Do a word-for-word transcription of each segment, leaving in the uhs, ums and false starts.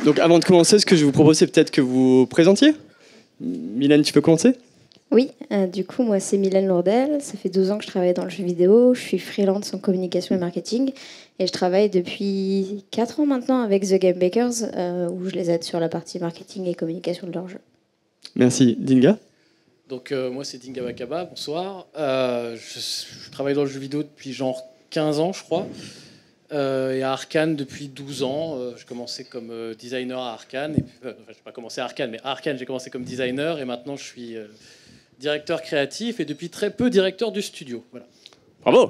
Donc avant de commencer, ce que je vous propose, c'est peut-être que vous vous présentiez. Mylène, tu peux commencer? Oui, euh, du coup, moi, c'est Mylène Lourdel. Ça fait douze ans que je travaille dans le jeu vidéo. Je suis freelance en communication et marketing. Et je travaille depuis quatre ans maintenant avec The Game Bakers, euh, où je les aide sur la partie marketing et communication de leur jeu. Merci. Dinga? Donc euh, moi, c'est Dinga Wakaba, bonsoir. Euh, je, je travaille dans le jeu vidéo depuis genre quinze ans, je crois. Euh, et à Arkane depuis douze ans. Euh, je commençais comme euh, designer à Arkane. Et puis, euh, enfin, je n'ai pas commencé à Arkane, mais à Arkane, j'ai commencé comme designer. Et maintenant, je suis euh, directeur créatif et depuis très peu directeur du studio. Voilà. Bravo.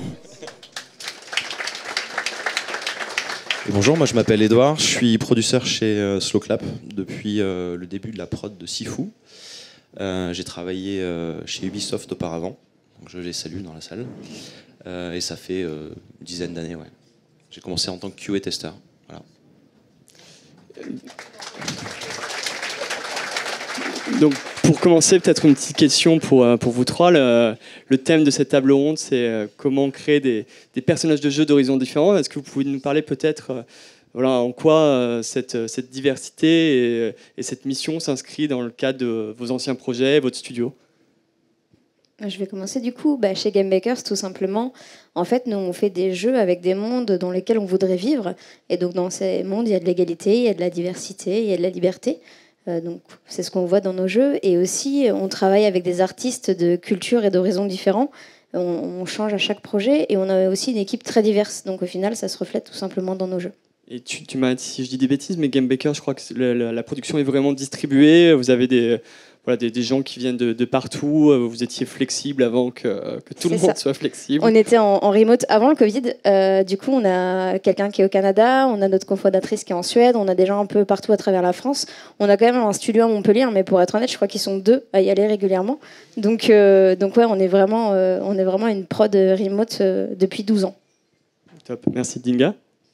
Et bonjour, moi je m'appelle Edouard, je suis producteur chez euh, Slowclap depuis euh, le début de la prod de Sifu. Euh, j'ai travaillé euh, chez Ubisoft auparavant, donc je les salue dans la salle. Euh, et ça fait euh, une dizaine d'années, ouais. J'ai commencé en tant que Q A testeur. Voilà. Donc, pour commencer, peut-être une petite question pour, pour vous trois. Le, le thème de cette table ronde, c'est comment créer des, des personnages de jeux d'horizons différents. Est-ce que vous pouvez nous parler peut-être voilà, en quoi cette, cette diversité et, et cette mission s'inscrit dans le cadre de vos anciens projets, votre studio? Je vais commencer du coup bah, chez Game Bakers, tout simplement. En fait, nous, on fait des jeux avec des mondes dans lesquels on voudrait vivre. Et donc, dans ces mondes, il y a de l'égalité, il y a de la diversité, il y a de la liberté. Euh, donc, c'est ce qu'on voit dans nos jeux. Et aussi, on travaille avec des artistes de cultures et d'horizons différents. On, on change à chaque projet. Et on a aussi une équipe très diverse. Donc, au final, ça se reflète tout simplement dans nos jeux. Et tu, tu m'as dit si je dis des bêtises, mais Game Bakers, je crois que la, la, la production est vraiment distribuée. Vous avez des... Voilà, des, des gens qui viennent de, de partout, vous étiez flexible avant que, que tout le monde ça. soit flexible. On était en, en remote avant le Covid, euh, du coup on a quelqu'un qui est au Canada, on a notre cofondatrice qui est en Suède, on a des gens un peu partout à travers la France. On a quand même un studio à Montpellier, mais pour être honnête, je crois qu'ils sont deux à y aller régulièrement. Donc, euh, donc ouais, on est vraiment, euh, on est vraiment une prod remote euh, depuis douze ans. Top, merci Dinga.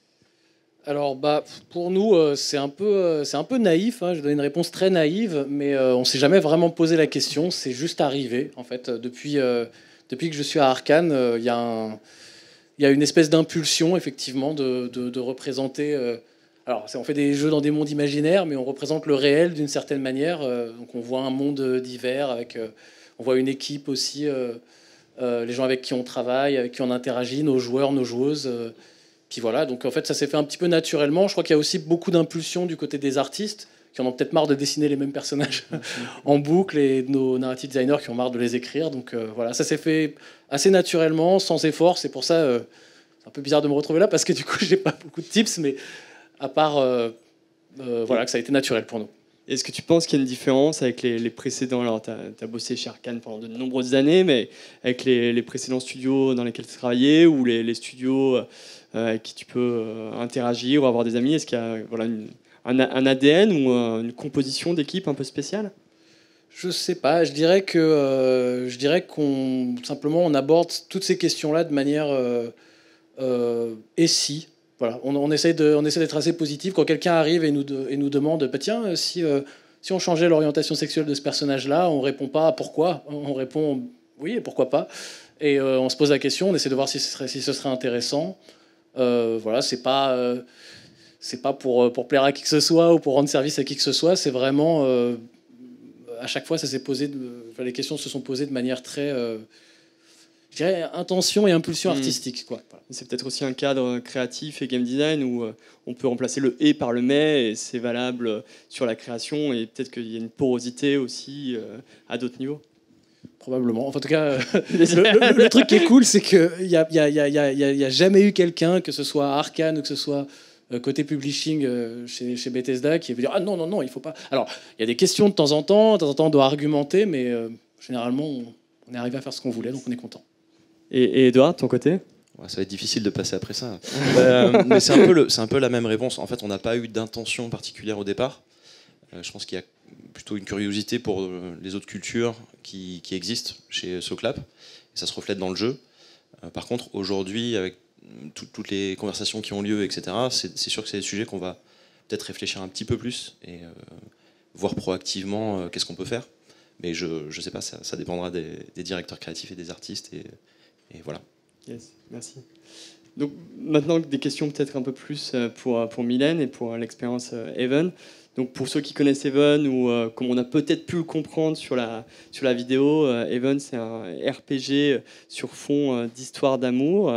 Alors, bah, pour nous, euh, c'est un peu, euh, c'est un peu naïf. Hein. Je donne une réponse très naïve, mais euh, on ne s'est jamais vraiment posé la question. C'est juste arrivé, en fait. Depuis, euh, depuis que je suis à Arkane, il euh, y, y a une espèce d'impulsion, effectivement, de, de, de représenter... Euh, alors, on fait des jeux dans des mondes imaginaires, mais on représente le réel d'une certaine manière. Euh, donc, on voit un monde divers, avec, euh, on voit une équipe aussi, euh, euh, les gens avec qui on travaille, avec qui on interagit, nos joueurs, nos joueuses... Euh, Puis voilà, donc en fait ça s'est fait un petit peu naturellement. Je crois qu'il y a aussi beaucoup d'impulsion du côté des artistes qui en ont peut-être marre de dessiner les mêmes personnages en boucle et de nos narrative designers qui ont marre de les écrire. Donc euh, voilà, ça s'est fait assez naturellement, sans effort. C'est pour ça, euh, c'est un peu bizarre de me retrouver là parce que du coup j'ai pas beaucoup de tips, mais à part euh, euh, voilà, que ça a été naturel pour nous. Est-ce que tu penses qu'il y a une différence avec les, les précédents? Alors, tu as bossé chez Arkane pendant de nombreuses années, mais avec les, les précédents studios dans lesquels tu travaillais ou les, les studios euh, avec qui tu peux euh, interagir ou avoir des amis, est-ce qu'il y a voilà, une, un, un A D N ou euh, une composition d'équipe un peu spéciale? Je sais pas. Je dirais que euh, je dirais qu'on simplement on aborde toutes ces questions-là de manière euh, euh, et si. Voilà, on, on essaie de, on essaie d'être assez positif. Quand quelqu'un arrive et nous, de, et nous demande, bah, tiens, si, euh, si on changeait l'orientation sexuelle de ce personnage-là, on répond pas à pourquoi. On répond oui et pourquoi pas. Et euh, on se pose la question, on essaie de voir si ce serait, si ce serait intéressant. Euh, voilà, c'est pas, euh, c'est pas pour, pour plaire à qui que ce soit ou pour rendre service à qui que ce soit. C'est vraiment, euh, à chaque fois, ça s'est posé. De, enfin, les questions se sont posées de manière très euh, je dirais intention et impulsion mmh. artistique, quoi. Voilà. C'est peut-être aussi un cadre créatif et game design où euh, on peut remplacer le et par le mais et c'est valable sur la création et peut-être qu'il y a une porosité aussi euh, à d'autres niveaux. Probablement. Enfin, en tout cas, le, le, le truc qui est cool, c'est qu'il n'y a, y a, y a, y a, y a jamais eu quelqu'un, que ce soit à Arkane ou que ce soit euh, côté publishing euh, chez, chez Bethesda, qui veut dire ah non non non, il faut pas. Alors, il y a des questions de temps en temps, de temps en temps on doit argumenter, mais euh, généralement on, on est arrivé à faire ce qu'on voulait, donc on est content. Et, et Edouard, de ton côté? Ouais, ça va être difficile de passer après ça. euh, mais c'est un peu le, c'est un peu la même réponse. En fait, on n'a pas eu d'intention particulière au départ. Euh, je pense qu'il y a plutôt une curiosité pour les autres cultures qui, qui existent chez Slowclap. Et ça se reflète dans le jeu. Euh, par contre, aujourd'hui, avec tout, toutes les conversations qui ont lieu, et cetera, c'est, c'est sûr que c'est des sujets qu'on va peut-être réfléchir un petit peu plus et euh, voir proactivement euh, qu'est-ce qu'on peut faire. Mais je ne sais pas, ça, ça dépendra des, des directeurs créatifs et des artistes. Et, et voilà. Yes, merci. Donc maintenant, des questions peut-être un peu plus pour, pour Mylène et pour l'expérience Even. Donc pour ceux qui connaissent Even, ou euh, comme on a peut-être pu le comprendre sur la, sur la vidéo, euh, Even c'est un R P G sur fond euh, d'histoire d'amour.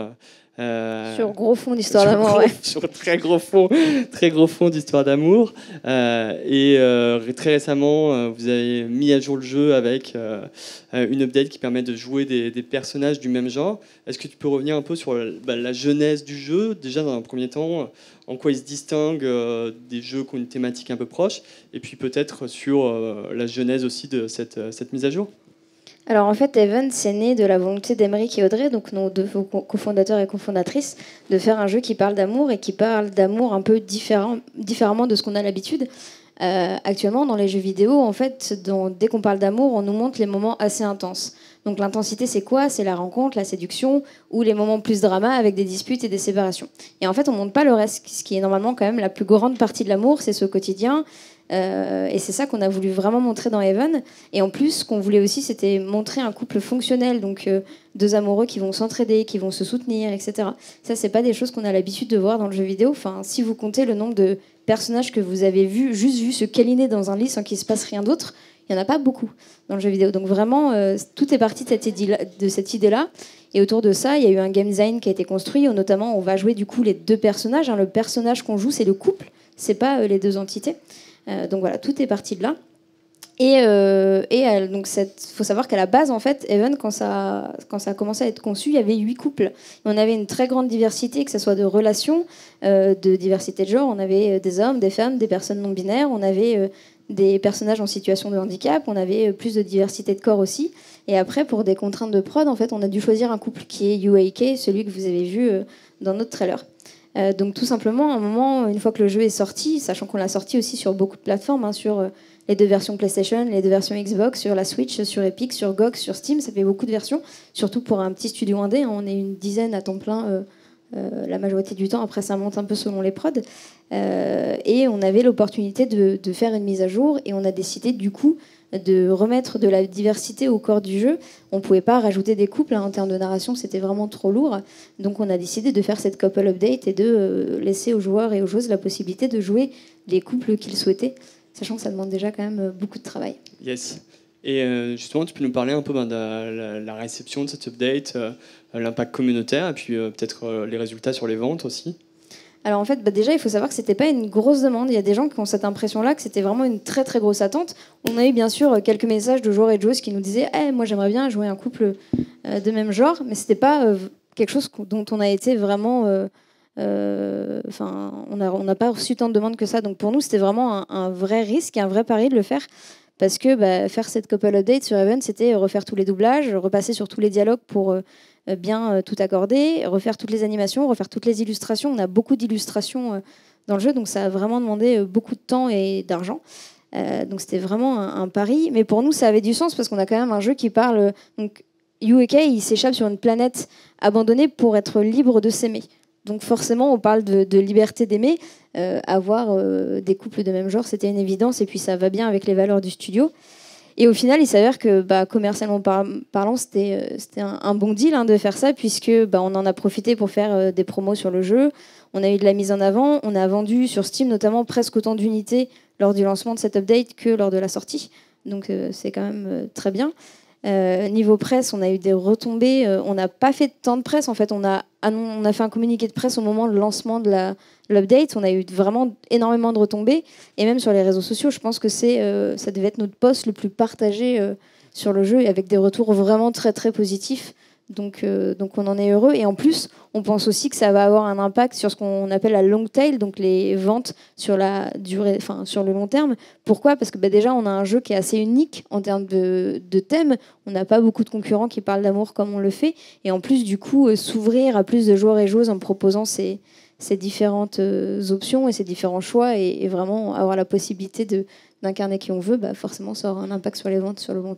Euh, sur gros fond d'histoire d'amour, ouais. Sur très gros fond, très gros fond d'histoire d'amour. Euh, et euh, très récemment, euh, vous avez mis à jour le jeu avec euh, une update qui permet de jouer des, des personnages du même genre. Est-ce que tu peux revenir un peu sur bah, la genèse du jeu, déjà dans un premier temps, en quoi il se distingue euh, des jeux qui ont une thématique un peu proche, et puis peut-être sur euh, la genèse aussi de cette, cette mise à jour? Alors en fait, Even, c'est né de la volonté d'Aymeric et Audrey, donc nos deux cofondateurs et cofondatrices, de faire un jeu qui parle d'amour et qui parle d'amour un peu différent, différemment de ce qu'on a l'habitude. Euh, actuellement, dans les jeux vidéo, en fait, dans, dès qu'on parle d'amour, on nous montre les moments assez intenses. Donc l'intensité, c'est quoi? C'est la rencontre, la séduction, ou les moments plus drama avec des disputes et des séparations. Et en fait, on ne montre pas le reste, ce qui est normalement quand même la plus grande partie de l'amour, c'est ce quotidien. Euh, et c'est ça qu'on a voulu vraiment montrer dans Even. Et en plus, ce qu'on voulait aussi, c'était montrer un couple fonctionnel, donc euh, deux amoureux qui vont s'entraider, qui vont se soutenir, et cetera. Ça, c'est pas des choses qu'on a l'habitude de voir dans le jeu vidéo. Enfin, si vous comptez le nombre de personnages que vous avez vus, juste vu se câliner dans un lit sans qu'il se passe rien d'autre, il n'y en a pas beaucoup dans le jeu vidéo. Donc vraiment, euh, tout est parti de cette idée-là, de cette idée-là. Et autour de ça, il y a eu un game design qui a été construit, où notamment on va jouer du coup les deux personnages. Hein. Le personnage qu'on joue, c'est le couple, c'est pas euh, les deux entités. Euh, donc voilà, tout est parti de là. Et, euh, et elle, donc cette, faut savoir qu'à la base, en fait, Even, quand ça, quand ça a commencé à être conçu, il y avait huit couples. Et on avait une très grande diversité, que ce soit de relations, euh, de diversité de genre. On avait des hommes, des femmes, des personnes non binaires. On avait euh, des personnages en situation de handicap. On avait euh, plus de diversité de corps aussi. Et après, pour des contraintes de prod, en fait, on a dû choisir un couple qui est U A K, celui que vous avez vu euh, dans notre trailer. Euh, donc tout simplement, à un moment, une fois que le jeu est sorti, sachant qu'on l'a sorti aussi sur beaucoup de plateformes, hein, sur euh, les deux versions PlayStation, les deux versions Xbox, sur la Switch, sur Epic, sur G O G, sur Steam, ça fait beaucoup de versions, surtout pour un petit studio indé, hein, on est une dizaine à temps plein euh, euh, la majorité du temps, après ça monte un peu selon les prods, euh, et on avait l'opportunité de, de faire une mise à jour, et on a décidé du coup de remettre de la diversité au corps du jeu. On ne pouvait pas rajouter des couples, hein, en termes de narration, c'était vraiment trop lourd. Donc on a décidé de faire cette couple update et de euh, laisser aux joueurs et aux joueuses la possibilité de jouer les couples qu'ils souhaitaient, sachant que ça demande déjà quand même beaucoup de travail. Yes. Et euh, justement, tu peux nous parler un peu ben, de la, la réception de cette update, euh, l'impact communautaire, et puis euh, peut-être euh, les résultats sur les ventes aussi? Alors en fait, bah déjà, il faut savoir que c'était pas une grosse demande. Il y a des gens qui ont cette impression-là que c'était vraiment une très très grosse attente. On a eu bien sûr quelques messages de joueurs et de joueuses qui nous disaient hey, « moi j'aimerais bien jouer un couple euh, de même genre », mais c'était pas euh, quelque chose dont on a été vraiment... Euh, euh, enfin, on n'a on n'a pas reçu tant de demandes que ça. Donc pour nous, c'était vraiment un, un vrai risque et un vrai pari de le faire. Parce que bah, faire cette couple update sur Even, c'était refaire tous les doublages, repasser sur tous les dialogues pour... Euh, bien euh, tout accorder, refaire toutes les animations, refaire toutes les illustrations. On a beaucoup d'illustrations euh, dans le jeu, donc ça a vraiment demandé euh, beaucoup de temps et d'argent. Euh, donc c'était vraiment un, un pari. Mais pour nous, ça avait du sens parce qu'on a quand même un jeu qui parle... Euh, donc U A K, il s'échappe sur une planète abandonnée pour être libre de s'aimer. Donc forcément, on parle de, de liberté d'aimer. Euh, avoir euh, des couples de même genre, c'était une évidence. Et puis ça va bien avec les valeurs du studio. Et au final, il s'avère que bah, commercialement par parlant, c'était euh, c'était un, un bon deal hein, de faire ça, puisque bah, on en a profité pour faire euh, des promos sur le jeu. On a eu de la mise en avant. On a vendu sur Steam notamment presque autant d'unités lors du lancement de cette update que lors de la sortie. Donc euh, c'est quand même euh, très bien. Euh, niveau presse, on a eu des retombées. Euh, on n'a pas fait tant de presse. En fait, on a, on a fait un communiqué de presse au moment du lancement de la l'update. On a eu vraiment énormément de retombées. Et même sur les réseaux sociaux, je pense que c'est, euh, ça devait être notre post le plus partagé euh, sur le jeu, et avec des retours vraiment très très positifs. Donc, euh, donc on en est heureux. Et en plus, on pense aussi que ça va avoir un impact sur ce qu'on appelle la long tail, donc les ventes sur, la durée, enfin, sur le long terme. Pourquoi ? Parce que bah, déjà, on a un jeu qui est assez unique en termes de, de thème. On n'a pas beaucoup de concurrents qui parlent d'amour comme on le fait. Et en plus, du coup, euh, s'ouvrir à plus de joueurs et joueuses en proposant ces, ces différentes euh, options et ces différents choix, et, et vraiment avoir la possibilité de, d'incarner qui on veut, bah, forcément, ça aura un impact sur les ventes sur le long terme.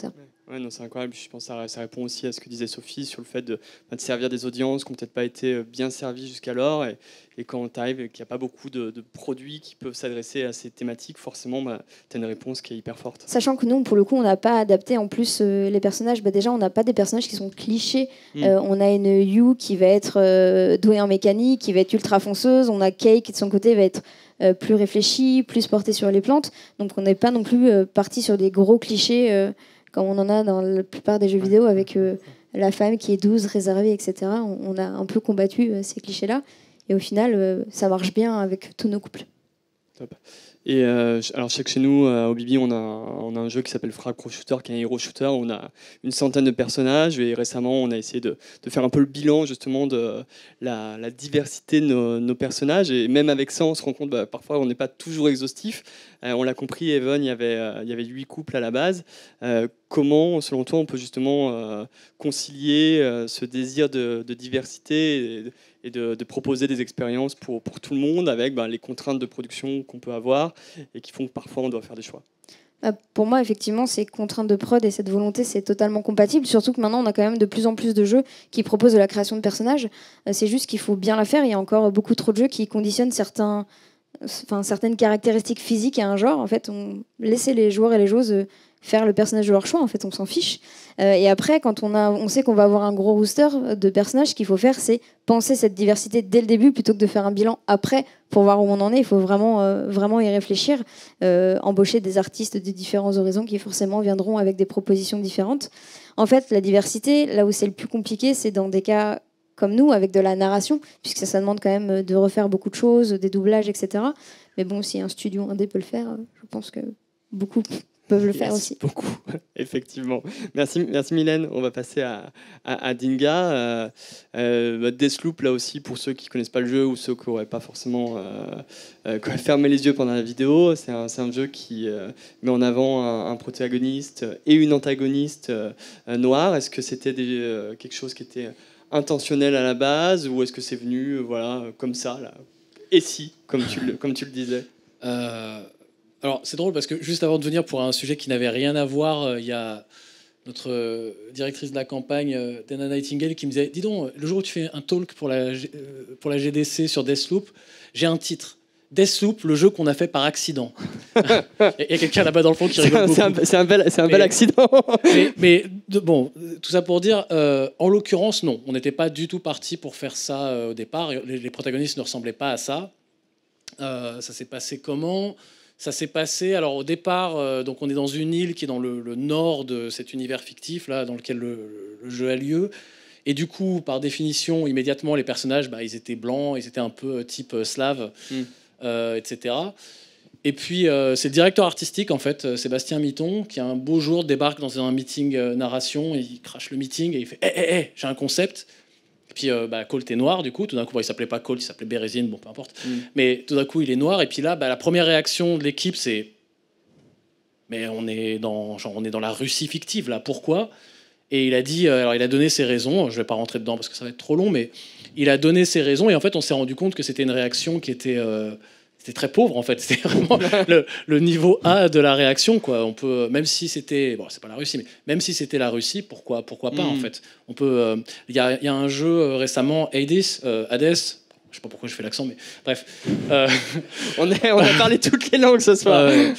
Ouais, non, c'est incroyable. Je pense que ça, ça répond aussi à ce que disait Sophie sur le fait de, de servir des audiences qui n'ont peut-être pas été bien servies jusqu'alors. Et, et quand tu arrives et qu'il n'y a pas beaucoup de, de produits qui peuvent s'adresser à ces thématiques, forcément, bah, tu as une réponse qui est hyper forte. Sachant que nous, pour le coup, on n'a pas adapté en plus euh, les personnages. Bah, déjà, on n'a pas des personnages qui sont clichés. Mm. Euh, on a une You qui va être euh, douée en mécanique, qui va être ultra fonceuse. On a Kay qui, de son côté, va être euh, plus réfléchie, plus portée sur les plantes. Donc, on n'est pas non plus euh, parti sur des gros clichés euh, comme on en a dans la plupart des jeux vidéo avec euh, la femme qui est douce, réservée, et cetera. On, on a un peu combattu euh, ces clichés-là. Et au final, euh, ça marche bien avec tous nos couples. Top. Et euh, alors, je sais que chez nous, euh, au Bibi, on a, on a un jeu qui s'appelle Frag Pro Shooter, qui est un hero shooter. On a une centaine de personnages et récemment, on a essayé de, de faire un peu le bilan justement de la, la diversité de nos, nos personnages. Et même avec ça, on se rend compte, bah, parfois, on n'est pas toujours exhaustif. Euh, on l'a compris, Evan, il y avait, euh, il y avait huit couples à la base. Euh, comment, selon toi, on peut justement euh, concilier euh, ce désir de, de diversité et, et de, de proposer des expériences pour, pour tout le monde avec bah, les contraintes de production qu'on peut avoir et qui font que parfois on doit faire des choix? Pour moi, effectivement, ces contraintes de prod et cette volonté, c'est totalement compatible. Surtout que maintenant, on a quand même de plus en plus de jeux qui proposent de la création de personnages. C'est juste qu'il faut bien la faire. Il y a encore beaucoup trop de jeux qui conditionnent certains, enfin, certaines caractéristiques physiques à un genre. En fait, on laissait les joueurs et les joueuses faire le personnage de leur choix. En fait, on s'en fiche. Euh, et après, quand on, a, on sait qu'on va avoir un gros rooster de personnages, ce qu'il faut faire, c'est penser cette diversité dès le début plutôt que de faire un bilan après pour voir où on en est. Il faut vraiment, euh, vraiment y réfléchir, euh, embaucher des artistes de différents horizons qui forcément viendront avec des propositions différentes. En fait, la diversité, là où c'est le plus compliqué, c'est dans des cas comme nous, avec de la narration, puisque ça, ça demande quand même de refaire beaucoup de choses, des doublages, et cetera. Mais bon, si un studio indé peut le faire, je pense que beaucoup peuvent le faire yes, aussi. Beaucoup, effectivement. Merci, merci Mylène. On va passer à, à, à Dinga. Euh, euh, Deathloop, là aussi, pour ceux qui ne connaissent pas le jeu ou ceux qui n'auraient pas forcément euh, euh, qui auraient fermé les yeux pendant la vidéo, c'est un, c'est un jeu qui euh, met en avant un, un protagoniste et une antagoniste euh, noire. Est-ce que c'était des, euh, quelque chose qui était intentionnel à la base ou est-ce que c'est venu euh, voilà, comme ça là? Et si, comme tu le, comme tu le disais euh... Alors, c'est drôle parce que juste avant de venir pour un sujet qui n'avait rien à voir, il euh, y a notre euh, directrice de la campagne, euh, Dana Nightingale, qui me disait « Dis donc, le jour où tu fais un talk pour la, euh, pour la G D C sur Deathloop, j'ai un titre. Deathloop, le jeu qu'on a fait par accident. » Il y a quelqu'un là-bas dans le fond qui rigole beaucoup. C'est un, c'est un bel, c'est un bel accident. mais, mais de, bon, tout ça pour dire, euh, en l'occurrence, non. On n'était pas du tout parti pour faire ça euh, au départ. Les, les protagonistes ne ressemblaient pas à ça. Euh, ça s'est passé comment ? Ça s'est passé, alors au départ, euh, donc on est dans une île qui est dans le, le nord de cet univers fictif, là, dans lequel le, le jeu a lieu. Et du coup, par définition, immédiatement, les personnages, bah, ils étaient blancs, ils étaient un peu type euh, slave, mm. euh, et cetera. Et puis, euh, c'est le directeur artistique, en fait, Sébastien Mitton, qui un beau jour débarque dans un meeting euh, narration, et il crache le meeting, et il fait « Hé, hé, hé, j'ai un concept !» Puis euh, bah, Colt est noir, du coup. Tout d'un coup, bah, il s'appelait pas Colt, il s'appelait Bérésine, bon, peu importe. Mm. Mais tout d'un coup, il est noir. Et puis là, bah, la première réaction de l'équipe, c'est mais on est dans, genre, on est dans la Russie fictive, là. Pourquoi ? Et il a dit, euh, alors il a donné ses raisons. Je vais pas rentrer dedans parce que ça va être trop long, mais il a donné ses raisons. Et en fait, on s'est rendu compte que c'était une réaction qui était euh, c'était très pauvre, en fait. C'était vraiment le, le niveau A de la réaction, quoi. On peut, même si c'était, bon, c'est pas la Russie, mais même si c'était la Russie, pourquoi, pourquoi pas, mm. en fait. On peut. Il euh, y, y a un jeu euh, récemment, Hades, euh, Hades. Je sais pas pourquoi je fais l'accent, mais bref. Euh... on, est, on a parlé toutes les langues ce soir. Euh,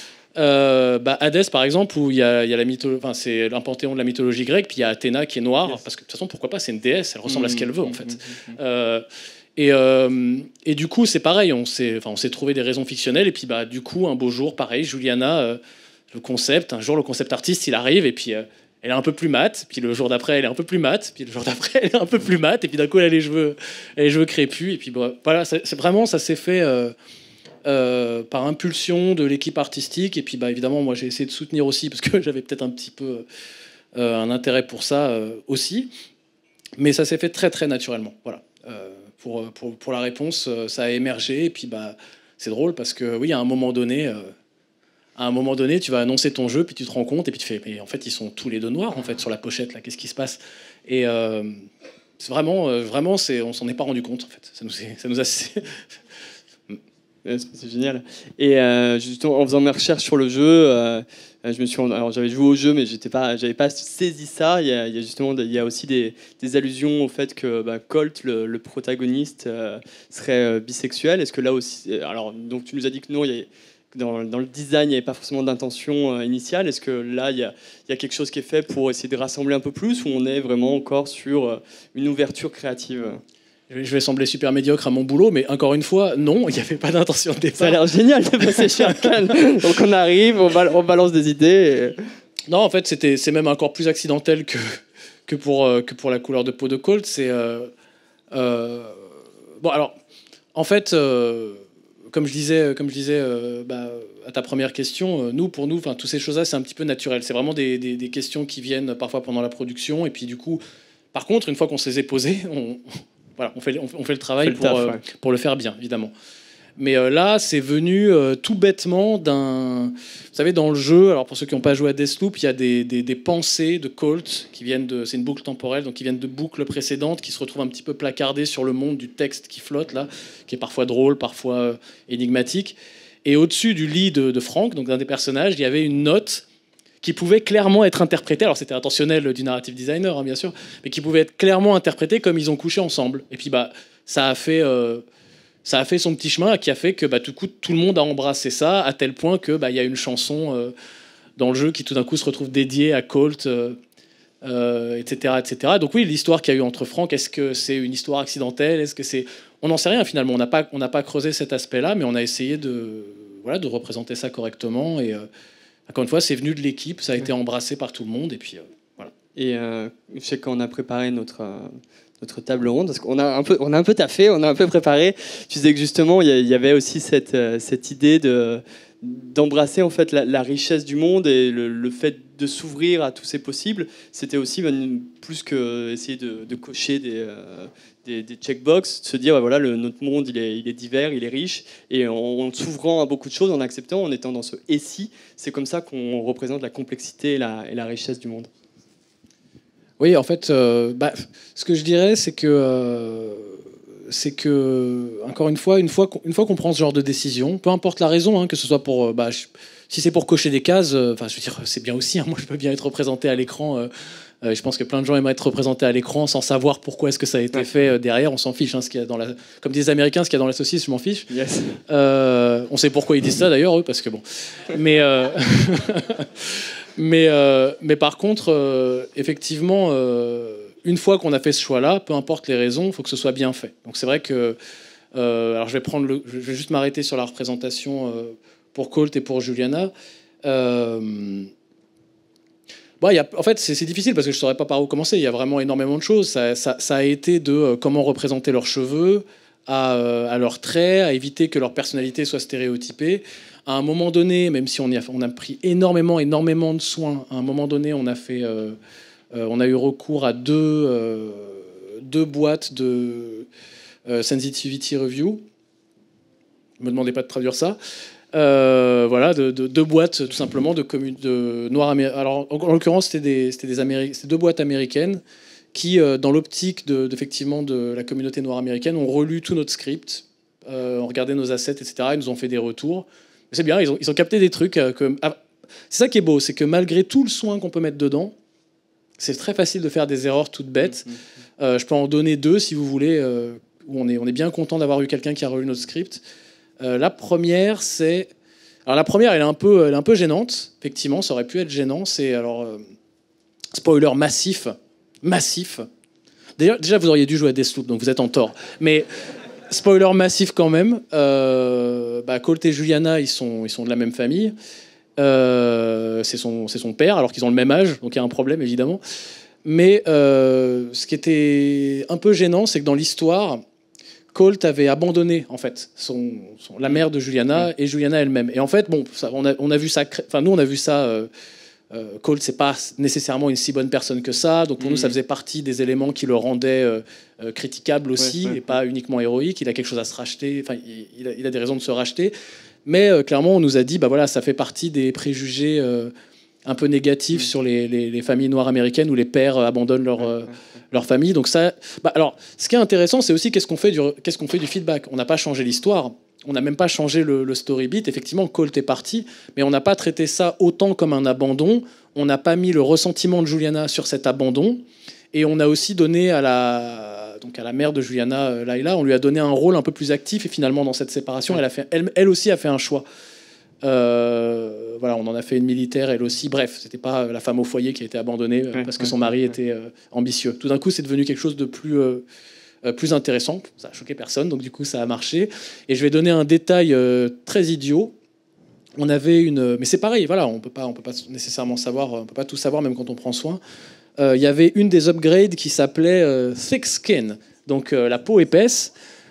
euh, bah, Hadès, par exemple, où il y a, y a la mythologie, enfin, c'est un panthéon de la mythologie grecque, puis il y a Athéna qui est noire, yes. parce que de toute façon, pourquoi pas, c'est une déesse, elle ressemble mmh, à ce qu'elle veut, en fait. Mmh, mmh. Euh, et, euh, et du coup, c'est pareil, on s'est, enfin, on s'est trouvé des raisons fictionnelles, et puis bah, du coup, un beau jour, pareil, Juliana, euh, le concept, un jour, le concept artiste, il arrive, et puis euh, elle est un peu plus mate, puis le jour d'après, elle est un peu plus mate, puis le jour d'après, elle est un peu plus mate, et puis d'un coup, elle a les cheveux, elle a les cheveux crépus, et puis bah, voilà, c'est, c'est vraiment, ça s'est fait. Euh, Euh, par impulsion de l'équipe artistique, et puis bah, évidemment moi j'ai essayé de soutenir aussi parce que j'avais peut-être un petit peu euh, un intérêt pour ça euh, aussi, mais ça s'est fait très très naturellement, voilà. Euh, pour, pour, pour la réponse, euh, ça a émergé, et puis bah, c'est drôle parce que oui, à un moment donné euh, à un moment donné tu vas annoncer ton jeu, puis tu te rends compte, et puis tu fais mais en fait ils sont tous les deux noirs en fait sur la pochette là, qu'est-ce qui se passe? Et euh, c'est vraiment, euh, vraiment c'est, on s'en est pas rendu compte en fait, ça nous, est, ça nous a Ouais, c'est c'est génial. Et euh, justement, en faisant mes recherches sur le jeu, euh, je me suis rendu- alors j'avais joué au jeu, mais j'étais pas, j'avais pas saisi ça. Il y a, il y a justement, des- il y a aussi des, des allusions au fait que bah, Colt, le, le protagoniste, euh, serait euh, bisexuel. Est-ce que là aussi, alors donc tu nous as dit que non, il y a, dans, dans le design, il n'y avait pas forcément d'intention euh, initiale. Est-ce que là, il y, a, il y a quelque chose qui est fait pour essayer de rassembler un peu plus, ou on est vraiment encore sur euh, une ouverture créative? Je vais sembler super médiocre à mon boulot, mais encore une fois, non, il n'y avait pas d'intention de départ. Ça a l'air génial de passer chez Arkane. Donc on arrive, on, bal- on balance des idées. Et... Non, en fait, c'était, c'est même encore plus accidentel que, que, pour, euh, que pour la couleur de peau de Colt. C'est, euh, euh, bon, alors, en fait, euh, comme je disais, comme je disais euh, bah, à ta première question, euh, nous, pour nous, toutes ces choses-là, c'est un petit peu naturel. C'est vraiment des, des, des questions qui viennent parfois pendant la production. Et puis, du coup, par contre, une fois qu'on se les est posées, on... Voilà, on fait, on fait le travail le pour, taf, euh, ouais. pour le faire bien, évidemment. Mais euh, là, c'est venu euh, tout bêtement d'un... Vous savez, dans le jeu, alors pour ceux qui n'ont pas joué à Deathloop, il y a des, des, des pensées de Colt qui viennent de... C'est une boucle temporelle, donc qui viennent de boucles précédentes, qui se retrouvent un petit peu placardées sur le monde du texte qui flotte, là, qui est parfois drôle, parfois euh, énigmatique. Et au-dessus du lit de, de Frank, donc d'un des personnages, il y avait une note qui pouvait clairement être interprété, alors c'était intentionnel du narrative designer, hein, bien sûr, mais qui pouvait être clairement interprété comme ils ont couché ensemble. Et puis bah, ça a fait, euh, ça a fait son petit chemin, qui a fait que bah, tout, coup, tout le monde a embrassé ça, à tel point que bah, y a une chanson euh, dans le jeu qui tout d'un coup se retrouve dédiée à Colt, euh, euh, et cetera, et cetera. Donc oui, l'histoire qu'il y a eu entre Frank, est-ce que c'est une histoire accidentelle? Est-ce que c'est... On n'en sait rien finalement, on n'a pas, on n'a pas creusé cet aspect-là, mais on a essayé de, voilà, de représenter ça correctement. Et... Euh, Encore une fois, c'est venu de l'équipe, ça a été embrassé par tout le monde, et puis euh, voilà. Et euh, je sais qu'on a préparé notre, euh, notre table ronde, parce qu'on a un peu, on a un peu taffé, on a un peu préparé. Tu disais que justement, il y, y avait aussi cette, euh, cette idée de, d'embrasser en fait la, la richesse du monde et le, le fait de s'ouvrir à tous ces possibles. C'était aussi ben, plus que essayer de, de cocher des, euh, des, des checkbox, de se dire ben, voilà, le, notre monde il est, il est divers, il est riche, et en, en s'ouvrant à beaucoup de choses, en acceptant, en étant dans ce et si, c'est comme ça qu'on représente la complexité et la, et la richesse du monde. Oui, en fait, euh, bah, ce que je dirais, c'est que, euh, c'est que, encore une fois, une fois, qu'on, une fois qu'on prend ce genre de décision, peu importe la raison, hein, que ce soit pour, euh, bah, je, si c'est pour cocher des cases, enfin, euh, je veux dire, c'est bien aussi. Hein, moi, je peux bien être représenté à l'écran. Euh, euh, je pense que plein de gens aimeraient être représentés à l'écran sans savoir pourquoi est-ce que ça a été ouais. fait euh, derrière. On s'en fiche. Hein, ce qu'il y a dans la, comme disent les Américains, ce qu'il y a dans la saucisse, je m'en fiche. Yes. Euh, on sait pourquoi ils disent ça d'ailleurs, eux, parce que bon. Mais euh, Mais, euh, mais par contre, euh, effectivement, euh, une fois qu'on a fait ce choix-là, peu importe les raisons, il faut que ce soit bien fait. Donc c'est vrai que... Euh, alors je vais, prendre le, je vais juste m'arrêter sur la représentation euh, pour Colt et pour Juliana. Euh, bon, y a, en fait, c'est, c'est difficile parce que je ne saurais pas par où commencer. Il y a vraiment énormément de choses. Ça, ça, ça a été de euh, comment représenter leurs cheveux, à, euh, à leurs traits, à éviter que leur personnalité soit stéréotypée. À un moment donné, même si on, y a, on a pris énormément, énormément de soins, à un moment donné, on a, fait, euh, euh, on a eu recours à deux, euh, deux boîtes de euh, sensitivity review. Ne me demandez pas de traduire ça. Euh, voilà, de, de, deux boîtes, tout simplement, de, commun- de noirs américains. Alors, en, en l'occurrence, c'était, des, c'était, des Améri- c'était deux boîtes américaines qui, euh, dans l'optique de, d'effectivement de la communauté noire américaine, ont relu tout notre script, euh, ont regardé nos assets, et cetera. Ils nous ont fait des retours. C'est bien, ils ont, ils ont capté des trucs. Euh, que, ah, c'est ça qui est beau, c'est que malgré tout le soin qu'on peut mettre dedans, c'est très facile de faire des erreurs toutes bêtes. Euh, je peux en donner deux, si vous voulez, euh, où on est, on est bien content d'avoir eu quelqu'un qui a relu notre script. Euh, la première, c'est... Alors la première, elle est un peu, elle est un peu gênante. Effectivement, ça aurait pu être gênant. C'est, alors, euh, spoiler massif. Massif. D'ailleurs, déjà, vous auriez dû jouer à Deathloop, donc vous êtes en tort. Mais... Spoiler massif quand même. Euh, bah, Colt et Juliana, ils sont, ils sont de la même famille. Euh, c'est, son, c'est son père, alors qu'ils ont le même âge, donc il y a un problème évidemment. Mais euh, ce qui était un peu gênant, c'est que dans l'histoire, Colt avait abandonné en fait son, son, la mère de Juliana et Juliana elle-même. Et en fait, bon, ça, on, a, on a vu ça. Enfin, nous, on a vu ça. Euh, Euh, Colt, c'est pas nécessairement une si bonne personne que ça, donc pour mmh. nous ça faisait partie des éléments qui le rendaient euh, euh, critiquable aussi, ouais, ouais, et pas ouais. uniquement héroïque. Il a quelque chose à se racheter, enfin il, il, a, il a des raisons de se racheter, mais euh, clairement on nous a dit bah voilà, ça fait partie des préjugés euh, un peu négatifs mmh. sur les, les, les familles noires américaines où les pères euh, abandonnent leur, euh, leur famille. Donc ça, bah, alors ce qui est intéressant, c'est aussi qu'est-ce qu'on fait du, qu'est-ce qu'on fait du feedback. On n'a pas changé l'histoire. on n'a même pas changé le, le story beat. Effectivement, Colt est parti, mais on n'a pas traité ça autant comme un abandon. On n'a pas mis le ressentiment de Juliana sur cet abandon. Et on a aussi donné à la, donc à la mère de Juliana, euh, Laila, on lui a donné un rôle un peu plus actif. Et finalement, dans cette séparation, elle, a fait, elle, elle aussi a fait un choix. Euh, voilà, on en a fait une militaire, elle aussi. Bref, c'était pas la femme au foyer qui a été abandonnée euh, ouais, parce que ouais, son mari ouais. était euh, ambitieux. Tout d'un coup, c'est devenu quelque chose de plus... Euh, Euh, plus intéressant, ça a choqué personne, donc du coup ça a marché. Et je vais donner un détail euh, très idiot. On avait une, mais c'est pareil, voilà, on peut pas, on peut pas nécessairement savoir, on peut pas tout savoir même quand on prend soin. Euh, Il y avait une des upgrades qui s'appelait euh, Thick Skin, donc euh, la peau épaisse.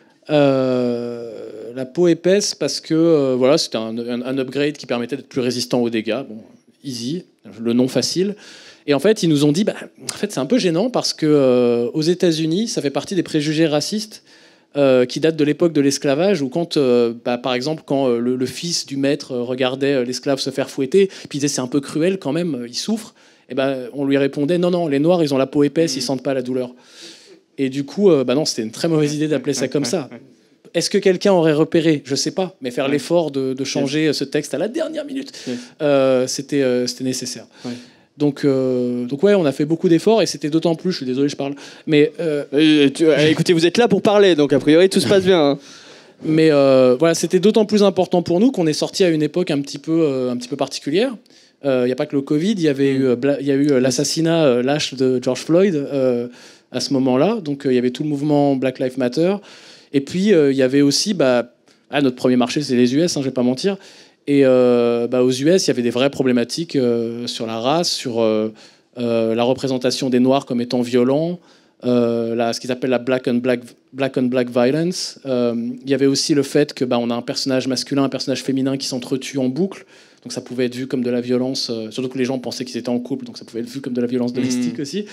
Euh, la peau épaisse parce que euh, voilà, c'était un, un, un upgrade qui permettait d'être plus résistant aux dégâts. Bon, easy, le nom facile. Et en fait, ils nous ont dit, bah, en fait, c'est un peu gênant parce que euh, aux États-Unis, ça fait partie des préjugés racistes euh, qui datent de l'époque de l'esclavage, où quand, euh, bah, par exemple, quand euh, le, le fils du maître regardait euh, l'esclave se faire fouetter, puis il disait c'est un peu cruel quand même, il souffre. Et ben, on lui répondait non, non, les Noirs, ils ont la peau épaisse, ils sentent pas la douleur. Et du coup, euh, bah non, c'était une très mauvaise idée d'appeler ça comme ça. Est-ce que quelqu'un aurait repéré? Je sais pas, mais faire l'effort de, de changer ce texte à la dernière minute, euh, c'était, euh, c'était nécessaire. Ouais. Donc, euh, donc ouais, on a fait beaucoup d'efforts et c'était d'autant plus, je suis désolé, je parle, mais... Euh, euh, tu, euh, écoutez, vous êtes là pour parler, donc a priori tout se passe bien. Hein. Mais euh, voilà, c'était d'autant plus important pour nous qu'on est sorti à une époque un petit peu, euh, un petit peu particulière. Il euh, n'y a pas que le Covid, il y avait eu, euh, y a eu euh, l'assassinat euh, lâche de George Floyd euh, à ce moment-là. Donc il euh, y avait tout le mouvement Black Lives Matter. Et puis il euh, y avait aussi, bah, ah, notre premier marché c'est les U S, hein, je vais pas mentir. Et euh, bah, aux U S, il y avait des vraies problématiques euh, sur la race, sur euh, euh, la représentation des Noirs comme étant violents, euh, la, ce qu'ils appellent la black on black, black, on black violence. Euh, il y avait aussi le fait que bah, on a un personnage masculin, un personnage féminin qui s'entretuent en boucle. Donc ça pouvait être vu comme de la violence, euh, surtout que les gens pensaient qu'ils étaient en couple, donc ça pouvait être vu comme de la violence domestique mmh. aussi.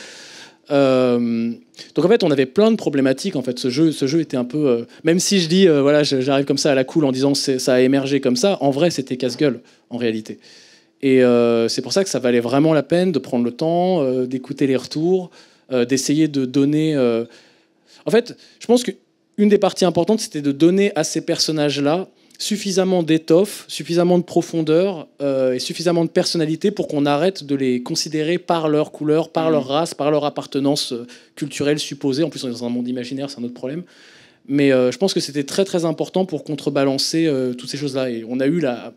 Euh, donc en fait on avait plein de problématiques en fait. Ce jeu, ce jeu était un peu euh, même si je dis euh, voilà j'arrive comme ça à la cool en disant c'est, ça a émergé comme ça, en vrai c'était casse-gueule en réalité et euh, c'est pour ça que ça valait vraiment la peine de prendre le temps euh, d'écouter les retours, euh, d'essayer de donner euh... en fait je pense qu'une des parties importantes c'était de donner à ces personnages là suffisamment d'étoffe, suffisamment de profondeur euh, et suffisamment de personnalité pour qu'on arrête de les considérer par leur couleur, par mmh. leur race, par leur appartenance euh, culturelle supposée. En plus, on est dans un monde imaginaire, c'est un autre problème. Mais euh, je pense que c'était très très important pour contrebalancer euh, toutes ces choses-là. Et on a eu la,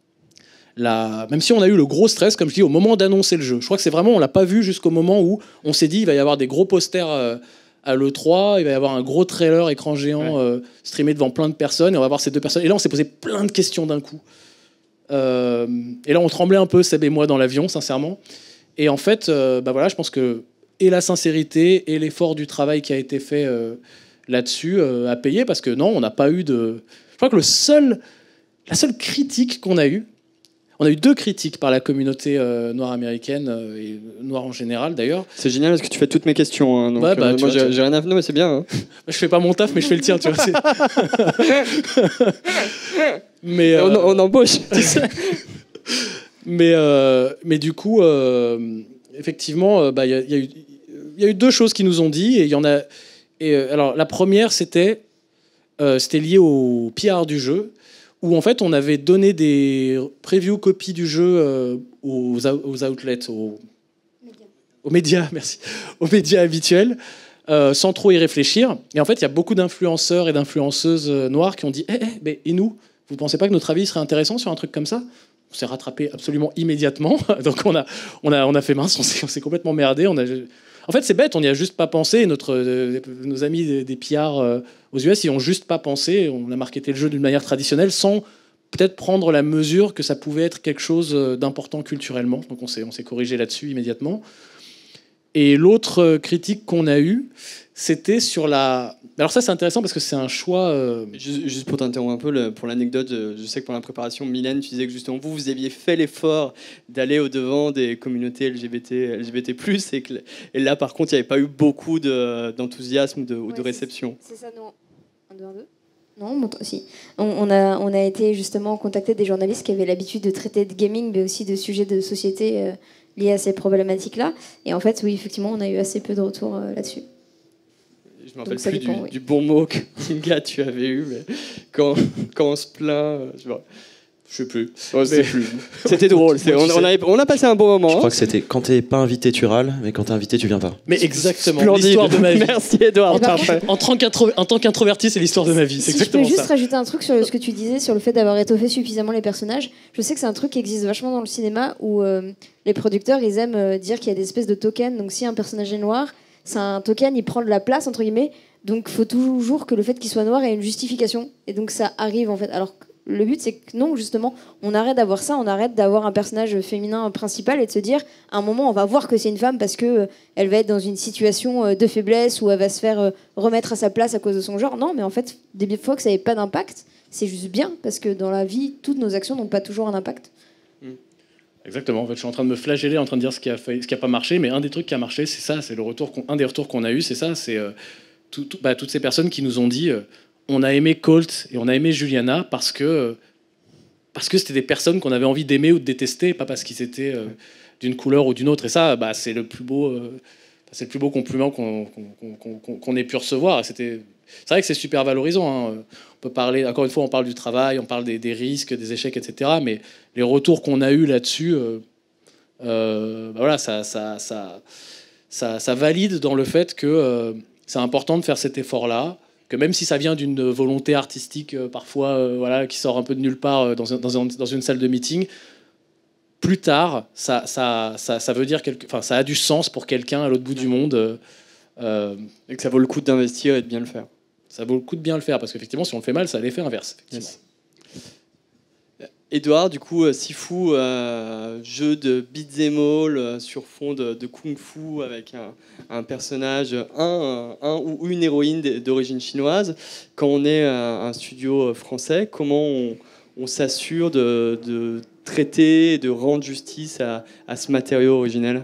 la... Même si on a eu le gros stress, comme je dis, au moment d'annoncer le jeu. Je crois que c'est vraiment, on l'a pas vu jusqu'au moment où on s'est dit il va y avoir des gros posters... Euh, à l'E trois, il va y avoir un gros trailer écran géant ouais. euh, streamé devant plein de personnes et on va voir ces deux personnes. Et là, on s'est posé plein de questions d'un coup. Euh, et là, on tremblait un peu, Seb et moi, dans l'avion, sincèrement. Et en fait, euh, bah voilà, je pense que et la sincérité et l'effort du travail qui a été fait euh, là-dessus euh, a payé parce que non, on n'a pas eu de... Je crois que le seul, la seule critique qu'on a eue, on a eu deux critiques par la communauté euh, noire américaine euh, et noire en général d'ailleurs. C'est génial parce que tu fais toutes mes questions. Hein, donc, ouais, bah, euh, moi, j'ai, j'ai rien à faire, mais c'est bien. Hein. Je fais pas mon taf, mais je fais le tien, tu vois. mais euh, on, on embauche. mais euh, mais du coup, euh, effectivement, il bah, y, y, y a eu deux choses qui nous ont dit et il y en a. Et euh, alors la première, c'était euh, c'était lié au P R du jeu, où en fait on avait donné des preview copies du jeu euh, aux, aux outlets, aux médias. aux médias, merci, aux médias habituels, euh, sans trop y réfléchir. Et en fait, il y a beaucoup d'influenceurs et d'influenceuses noirs qui ont dit, eh, eh, mais et nous, vous pensez pas que notre avis serait intéressant sur un truc comme ça? On s'est rattrapé absolument immédiatement. Donc on a, on a, on a fait mince, on s'est, on s'est complètement merdé. On a, en fait, c'est bête, on n'y a juste pas pensé. Notre, euh, nos amis des, des P R euh, aux U S, ils n'ont juste pas pensé. On a marketé le jeu d'une manière traditionnelle sans peut-être prendre la mesure que ça pouvait être quelque chose d'important culturellement. Donc on s'est, on s'est corrigé là-dessus immédiatement. Et l'autre critique qu'on a eue, c'était sur la... Alors ça, c'est intéressant parce que c'est un choix... Euh... Juste, juste pour t'interrompre un peu, le, pour l'anecdote, je sais que pour la préparation, Mylène, tu disais que justement, vous, vous aviez fait l'effort d'aller au-devant des communautés L G B T, L G B T plus, et, que, et là, par contre, il n'y avait pas eu beaucoup de, d'enthousiasme de, ou ouais, de réception. C'est, c'est ça, non. Un, deux, un, deux. Non, bon, si. On, on, a, on a été justement contacté des journalistes qui avaient l'habitude de traiter de gaming, mais aussi de sujets de société euh, liés à ces problématiques-là. Et en fait, oui, effectivement, on a eu assez peu de retours euh, là-dessus. Je me rappelle ça plus dépend, du, oui. du bon mot que Tinga tu avais eu, mais quand, quand on se plaint, je vois. Je sais plus. Oh, c'était Mais- plus. C'était drôle. c'est- Moi, on, tu on sais- avait- on a passé un bon moment. Je crois que c'était quand t'es pas invité, tu râles, mais quand t'es invité, tu viens pas. Mais exactement, Splendide. l'histoire de ma vie. Merci Edouard. Et par parfait. En tant qu'intro- en tant qu'introverti, c'est l'histoire de ma vie. C'est Si je peux exactement juste ça. rajouter un truc sur ce que tu disais, sur le fait d'avoir étoffé suffisamment les personnages. Je sais que c'est un truc qui existe vachement dans le cinéma où euh, les producteurs, ils aiment euh, dire qu'il y a des espèces de tokens. Donc si un personnage est noir, c'est un token, il prend de la place, entre guillemets. Donc il faut toujours que le fait qu'il soit noir ait une justification. Et donc ça arrive en fait. Alors que le but, c'est que non, justement, on arrête d'avoir ça, on arrête d'avoir un personnage féminin principal et de se dire, à un moment, on va voir que c'est une femme parce que euh, elle va être dans une situation euh, de faiblesse ou elle va se faire euh, remettre à sa place à cause de son genre. Non, mais en fait, des fois que ça n'avait pas d'impact, c'est juste bien parce que dans la vie, toutes nos actions n'ont pas toujours un impact. Exactement. En fait, je suis en train de me flageller, en train de dire ce qui a fait, ce qui a pas marché, mais un des trucs qui a marché, c'est ça, c'est le retour, qu'on- un des retours qu'on a eu, c'est ça, c'est euh, tout- tout- bah, toutes ces personnes qui nous ont dit, euh, on a aimé Colt et on a aimé Juliana parce que euh, parce que c'était des personnes qu'on avait envie d'aimer ou de détester, pas parce qu'ils étaient euh, d'une couleur ou d'une autre. Et ça, bah, c'est le plus beau, euh, c'est le plus beau compliment qu'on qu'on- qu'on- qu'on- qu'on ait pu recevoir. Et c'était, c'est vrai que c'est super valorisant. Hein. On peut parler, encore une fois, on parle du travail, on parle des, des risques, des échecs, et cetera. Mais les retours qu'on a eus là-dessus, euh, euh, bah voilà, ça, ça, ça, ça, ça valide dans le fait que euh, c'est important de faire cet effort-là, que même si ça vient d'une volonté artistique euh, parfois euh, voilà, qui sort un peu de nulle part euh, dans, un- dans, un- dans une salle de meeting, plus tard, ça, ça, ça, ça veut dire quelque, enfin, ça a du sens pour quelqu'un à l'autre bout du monde. euh, euh, Et que ça vaut le coup d'investir et de bien le faire. ça vaut le coup de bien le faire parce qu'effectivement, si on le fait mal, ça a l'effet inverse. Effectivement. Yes. Edouard, du coup, euh, Sifu, euh, jeu de beat'em all euh, sur fond de, de kung-fu avec un, un personnage, un, un ou une héroïne d- d'origine chinoise. Quand on est un, un studio français, comment on, on s'assure de, de traiter et de rendre justice à, à ce matériau originel?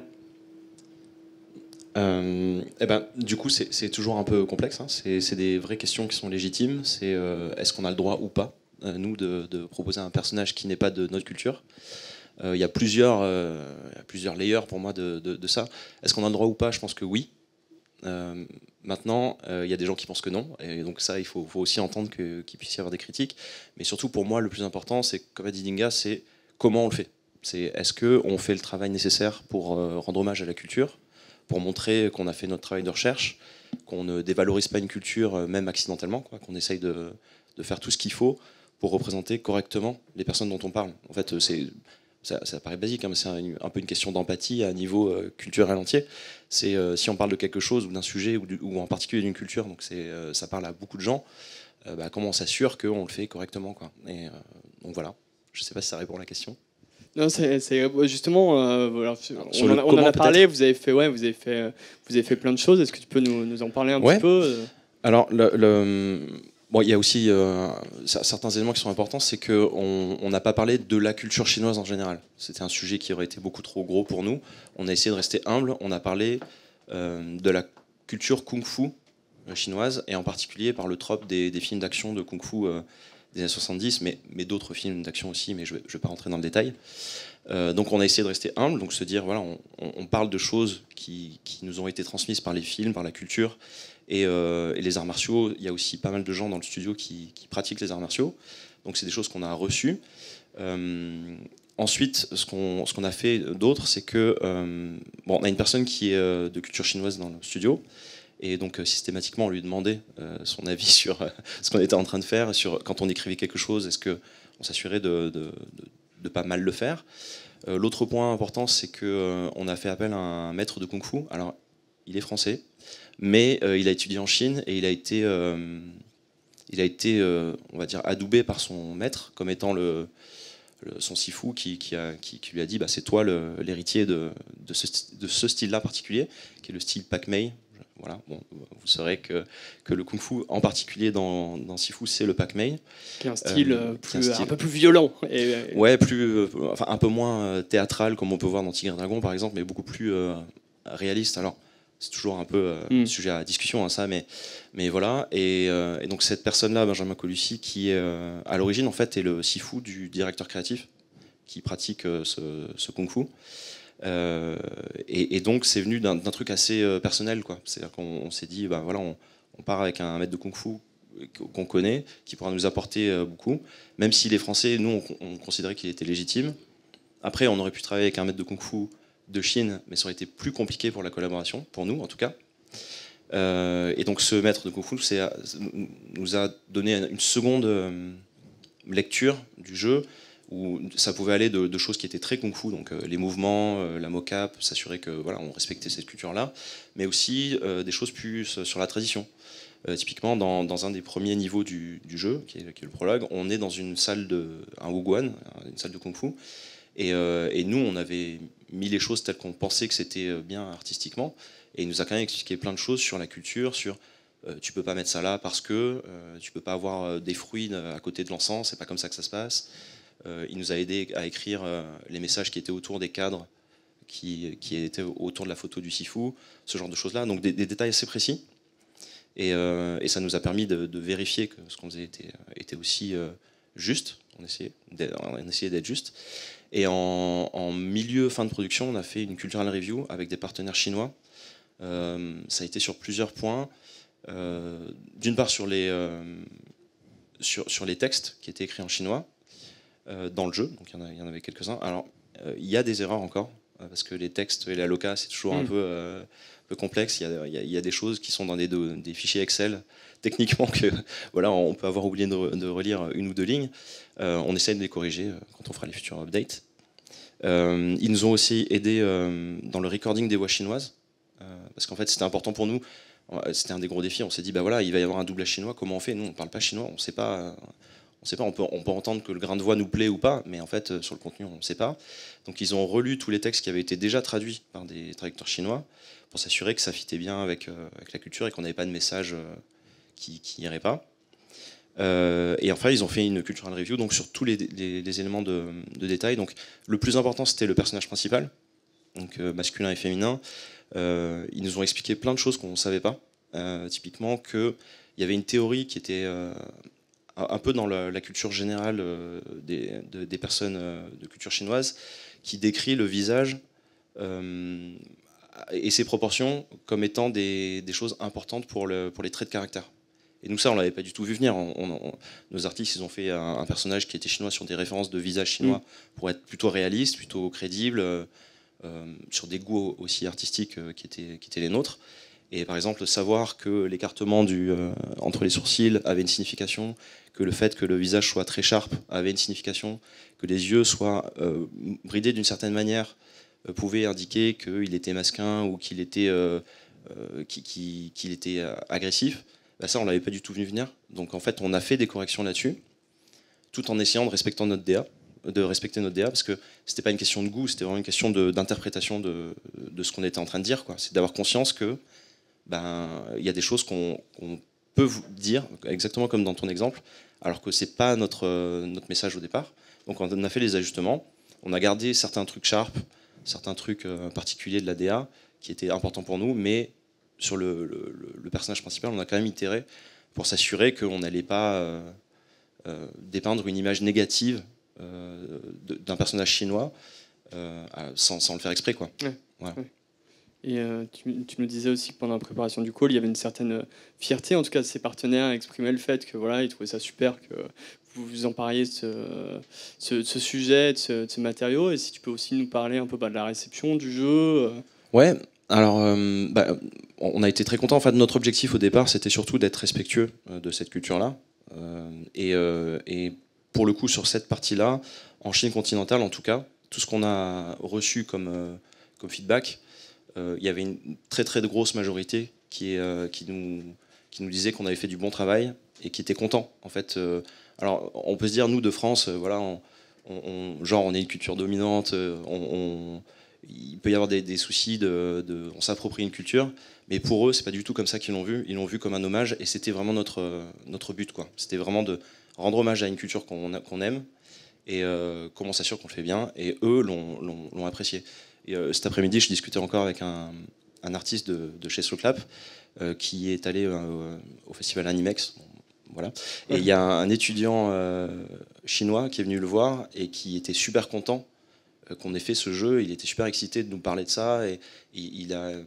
Euh, eh ben, du coup, c'est c'est toujours un peu complexe. Hein. C'est c'est des vraies questions qui sont légitimes. C'est euh, est-ce qu'on a le droit ou pas, euh, nous, de, de proposer un personnage qui n'est pas de notre culture. Euh, Il y a plusieurs, euh, il y a plusieurs layers pour moi de, de, de ça. Est-ce qu'on a le droit ou pas? Je pense que oui. Euh, maintenant, il euh, y a des gens qui pensent que non, et donc ça, il faut, faut aussi entendre que, qu'il puisse y avoir des critiques. Mais surtout, pour moi, le plus important, c'est, comme a dit Dinga, c'est comment on le fait. C'est est-ce qu'on fait le travail nécessaire pour euh, rendre hommage à la culture, pour montrer qu'on a fait notre travail de recherche, qu'on ne dévalorise pas une culture, euh, même accidentellement, quoi, qu'on essaye de, de faire tout ce qu'il faut pour représenter correctement les personnes dont on parle. En fait, c'est... Ça, ça paraît basique, hein, mais c'est un, un peu une question d'empathie à un niveau euh, culturel entier. C'est euh, si on parle de quelque chose ou d'un sujet ou, du, ou en particulier d'une culture, donc c'est, euh, ça parle à beaucoup de gens. Euh, bah, comment on s'assure qu'on le fait correctement, quoi. Et euh, donc voilà. Je ne sais pas si ça répond à la question. Non, c'est, c'est justement, euh, voilà, Alors, on, sur en le a, on en comment, a parlé. peut-être. Vous avez fait, ouais, vous avez fait, vous avez fait plein de choses. Est-ce que tu peux nous, nous en parler un Ouais. petit peu? Alors, le, le, bon, il y a aussi euh, certains éléments qui sont importants, c'est qu'on on n'a pas parlé de la culture chinoise en général. C'était un sujet qui aurait été beaucoup trop gros pour nous. On a essayé de rester humble. On a parlé euh, de la culture kung-fu chinoise, et en particulier par le trope des, des films d'action de kung-fu euh, des années soixante-dix, mais, mais d'autres films d'action aussi, mais je ne vais, je vais pas rentrer dans le détail. Euh, donc on a essayé de rester humble, donc se dire, voilà, on, on parle de choses qui, qui nous ont été transmises par les films, par la culture, et, euh, et les arts martiaux. Il y a aussi pas mal de gens dans le studio qui, qui pratiquent les arts martiaux, donc c'est des choses qu'on a reçues. Euh, ensuite, ce qu'on, ce qu'on a fait d'autre, c'est que euh, bon, on a une personne qui est euh, de culture chinoise dans le studio, et donc euh, systématiquement on lui demandait euh, son avis sur euh, ce qu'on était en train de faire, sur quand on écrivait quelque chose, est-ce que on s'assurait de, de, de, de pas mal le faire. Euh, l'autre point important, c'est que euh, on a fait appel à un maître de kung-fu. Alors, il est français, mais euh, il a étudié en Chine, et il a été, euh, il a été, euh, on va dire, adoubé par son maître comme étant le, le son sifu qui, qui, a, qui, qui lui a dit, bah, c'est toi le, l'héritier de, de ce, de ce style-là particulier, qui est le style Pak Mei. Voilà, bon, vous saurez que, que le kung-fu, en particulier dans, dans Sifu, c'est le Pak Mei. Qui est un style, Euh, euh, qui plus, est un un, style- peu plus violent. Et, et- Ouais, plus, euh, enfin, un peu moins euh, théâtral, comme on peut voir dans Tigre et Dragon, par exemple, mais beaucoup plus euh, réaliste. Alors, c'est toujours un peu euh, Mm. sujet à discussion, hein, ça, mais, mais voilà. Et, euh, et donc, cette personne-là, Benjamin Colucci, qui, euh, à l'origine, en fait, est le sifu du directeur créatif qui pratique euh, ce, ce kung-fu. Euh, et, et donc, c'est venu d'un, d'un truc assez euh, personnel, quoi. C'est-à-dire qu'on on s'est dit, bah, voilà, on, on part avec un maître de kung-fu qu'on connaît, qui pourra nous apporter beaucoup, même si les Français, nous, on, on considérait qu'il était légitime. Après, on aurait pu travailler avec un maître de kung-fu de Chine, mais ça aurait été plus compliqué pour la collaboration, pour nous en tout cas. Euh, et donc ce maître de kung-fu nous a donné une seconde euh, lecture du jeu, où ça pouvait aller de, de choses qui étaient très kung-fu, donc euh, les mouvements, euh, la mocap, s'assurer que voilà, on respectait cette culture-là, mais aussi euh, des choses plus sur la tradition. Euh, typiquement, dans, dans un des premiers niveaux du, du jeu, qui est, qui est le prologue, on est dans une salle de un wuguan, une salle de kung-fu, et, euh, et nous, on avait mis les choses telles qu'on pensait que c'était bien artistiquement, et il nous a quand même expliqué plein de choses sur la culture, sur euh, tu peux pas mettre ça là parce que euh, tu peux pas avoir des fruits à côté de l'encens, c'est pas comme ça que ça se passe. Euh, il nous a aidé à écrire euh, les messages qui étaient autour des cadres, qui, qui étaient autour de la photo du sifu, ce genre de choses-là, donc des, des détails assez précis. Et, euh, et ça nous a permis de, de vérifier que ce qu'on faisait était, était aussi euh, juste. On essayait d'être juste. Et en, en milieu, fin de production, on a fait une cultural review avec des partenaires chinois. Euh, ça a été sur plusieurs points. Euh, D'une part sur les, euh, sur, sur les textes qui étaient écrits en chinois euh, dans le jeu. Donc il y en, a, il y en avait quelques-uns. Alors euh, il y a des erreurs encore parce que les textes et la loca c'est toujours mmh. un peu euh, peu complexe, il y, a, il, y a, il y a des choses qui sont dans des, des fichiers Excel, techniquement, que voilà, on peut avoir oublié de, de relire une ou deux lignes. Euh, on essaie de les corriger quand on fera les futurs updates. Euh, ils nous ont aussi aidé euh, dans le recording des voix chinoises, euh, parce qu'en fait c'était important pour nous, c'était un des gros défis, on s'est dit, bah voilà, il va y avoir un doublage chinois, comment on fait? Nous on ne parle pas chinois, on ne sait pas... On sait pas, on peut, on peut entendre que le grain de voix nous plaît ou pas, mais en fait, sur le contenu, on ne sait pas. Donc ils ont relu tous les textes qui avaient été déjà traduits par des traducteurs chinois pour s'assurer que ça fitait bien avec, euh, avec la culture et qu'on n'avait pas de message euh, qui n'irait pas. Euh, et enfin, ils ont fait une cultural review donc, sur tous les, les, les éléments de, de détail. Donc, le plus important, c'était le personnage principal, donc euh, masculin et féminin. Euh, ils nous ont expliqué plein de choses qu'on ne savait pas. Euh, typiquement, qu'il y avait une théorie qui était... Euh, un peu dans la, la culture générale euh, des, de, des personnes euh, de culture chinoise, qui décrit le visage euh, et ses proportions comme étant des, des choses importantes pour, le, pour les traits de caractère. Et nous, ça, on ne l'avait pas du tout vu venir. On, on, nos artistes, ils ont fait un, un personnage qui était chinois sur des références de visage chinois mmh. pour être plutôt réaliste, plutôt crédible, euh, euh, sur des goûts aussi artistiques euh, qui, étaient, qui étaient les nôtres. Et par exemple, savoir que l'écartement du, euh, entre les sourcils avait une signification, que le fait que le visage soit très sharp avait une signification, que les yeux soient euh, bridés d'une certaine manière euh, pouvait indiquer qu'il était masquin ou qu'il était, euh, euh, qu'il, qu'il était agressif. Ben ça, on ne l'avait pas du tout vu venir. Donc en fait, on a fait des corrections là-dessus, tout en essayant de respecter notre D A, de respecter notre D A, parce que c'était pas une question de goût, c'était vraiment une question de, d'interprétation de, de ce qu'on était en train de dire, quoi. C'est d'avoir conscience que ben, y a des choses qu'on, qu'on peut vous dire, exactement comme dans ton exemple, alors que c'est pas notre, notre message au départ. Donc on a fait les ajustements, on a gardé certains trucs sharp, certains trucs particuliers de la D A qui étaient importants pour nous, mais sur le, le, le personnage principal, on a quand même itéré pour s'assurer qu'on n'allait pas euh, euh, dépeindre une image négative euh, d'un personnage chinois euh, sans, sans le faire exprès, quoi. Ouais. Voilà. Ouais. Et euh, tu, tu nous disais aussi que pendant la préparation du call, il y avait une certaine fierté, en tout cas de ses partenaires, exprimer le fait que voilà, ils trouvaient ça super que vous vous empariez de ce, ce, de ce sujet, de ce, de ce matériau. Et si tu peux aussi nous parler un peu bah, de la réception du jeu. Euh... Ouais. Alors, euh, bah, on a été très contents. En fait, notre objectif au départ, c'était surtout d'être respectueux de cette culture-là. Euh, et, euh, et pour le coup, sur cette partie-là, en Chine continentale, en tout cas, tout ce qu'on a reçu comme, euh, comme feedback, euh, il y avait une très très grosse majorité qui, est, euh, qui, nous, qui nous disait qu'on avait fait du bon travail et qui était content. En fait, euh, alors, on peut se dire, nous de France, euh, voilà, on, on, genre, on est une culture dominante, on, on il peut y avoir des, des soucis, de, de, on s'approprie une culture, mais pour eux, c'est pas du tout comme ça qu'ils l'ont vu. Ils l'ont vu comme un hommage, et c'était vraiment notre, notre but, quoi. C'était vraiment de rendre hommage à une culture qu'on, qu'on aime, et euh, comment on s'assure qu'on le fait bien, et eux l'ont, l'ont, l'ont apprécié. Et euh, cet après-midi, je discutais encore avec un, un artiste de, de chez Slowclap, euh, qui est allé euh, au festival Animex. Bon, voilà. Et il y a un, un étudiant euh, chinois qui est venu le voir, et qui était super content qu'on ait fait ce jeu. Il était super excité de nous parler de ça, et il a,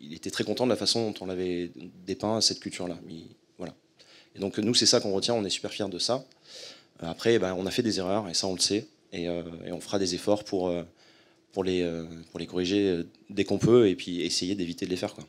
il était très content de la façon dont on avait dépeint cette culture-là. Voilà. Et donc nous, c'est ça qu'on retient, on est super fiers de ça. Après, ben, on a fait des erreurs, et ça on le sait, et, euh, et on fera des efforts pour, euh, pour, les, euh, pour les corriger dès qu'on peut, et puis essayer d'éviter de les faire, quoi.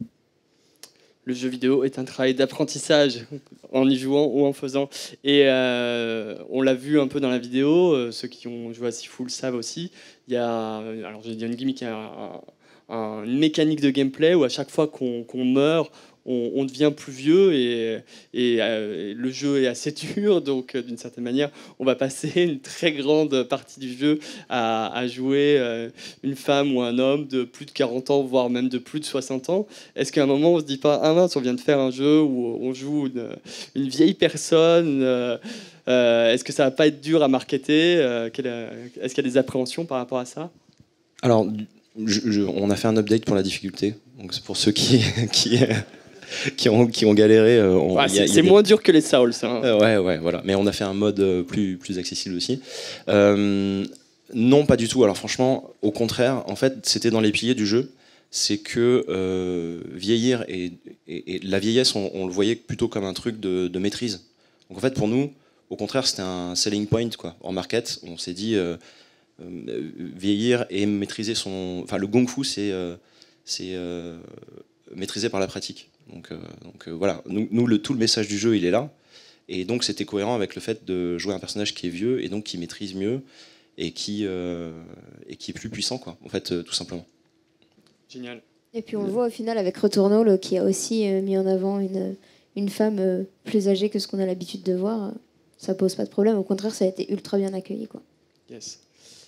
Le jeu vidéo est un travail d'apprentissage en y jouant ou en faisant. Et euh, on l'a vu un peu dans la vidéo, euh, ceux qui ont joué à Sifu le savent aussi. Il y a, alors j'ai dit une gimmick, il y a un, un, une mécanique de gameplay où à chaque fois qu'on qu'on meurt, on, on devient plus vieux et, et, euh, et le jeu est assez dur. Donc euh, d'une certaine manière, on va passer une très grande partie du jeu à, à jouer euh, une femme ou un homme de plus de quarante ans, voire même de plus de soixante ans. Est-ce qu'à un moment, on se dit pas, ah mince, on vient de faire un jeu où on joue une, une vieille personne euh, euh, est-ce que ça va pas être dur à marketer euh, Est-ce qu'il y a des appréhensions par rapport à ça? Alors, je, je, on a fait un update pour la difficulté. Donc c'est pour ceux qui... qui Qui ont, qui ont galéré. Euh, ouais, c'est des... moins dur que les Souls. Hein. Euh, ouais, ouais, voilà. Mais on a fait un mode plus, plus accessible aussi. Euh, non, pas du tout. Alors franchement, au contraire, en fait, c'était dans les piliers du jeu. C'est que euh, vieillir et, et, et la vieillesse, on, on le voyait plutôt comme un truc de, de maîtrise. Donc en fait, pour nous, au contraire, c'était un selling point, quoi. En market, on s'est dit euh, euh, vieillir et maîtriser son. Enfin, le Kung Fu, c'est euh, c'est euh, maîtrisé par la pratique. Donc, euh, donc euh, voilà, nous, nous le, tout le message du jeu, il est là. Et donc c'était cohérent avec le fait de jouer un personnage qui est vieux et donc qui maîtrise mieux et qui, euh, et qui est plus puissant, quoi, en fait, euh, tout simplement. Génial. Et puis on le voit au final avec Returnal qui a aussi euh, mis en avant une, une femme euh, plus âgée que ce qu'on a l'habitude de voir. Ça pose pas de problème, au contraire, ça a été ultra bien accueilli, quoi. Yes.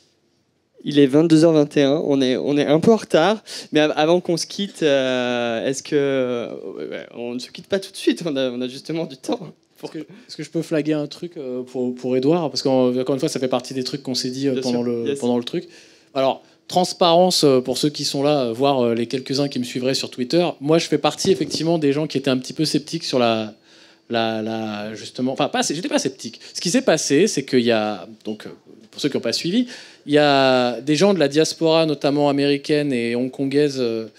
Il est vingt-deux heures vingt et un, on est, on est un peu en retard, mais avant qu'on se quitte, euh, est-ce que... Euh, on ne se quitte pas tout de suite, on a, on a justement du temps. Pour... Est-ce, que, est-ce que je peux flaguer un truc euh, pour, pour Edouard? Parce qu'encore une fois, ça fait partie des trucs qu'on s'est dit euh, pendant, le, yes. pendant le truc. Alors, transparence, euh, pour ceux qui sont là, euh, voir euh, les quelques-uns qui me suivraient sur Twitter. Moi, je fais partie effectivement des gens qui étaient un petit peu sceptiques sur la... la, la justement... Enfin, pas, j'étais pas sceptique. Ce qui s'est passé, c'est qu'il y a... Donc, pour ceux qui n'ont pas suivi... Il y a des gens de la diaspora, notamment américaine et hongkongaise, euh,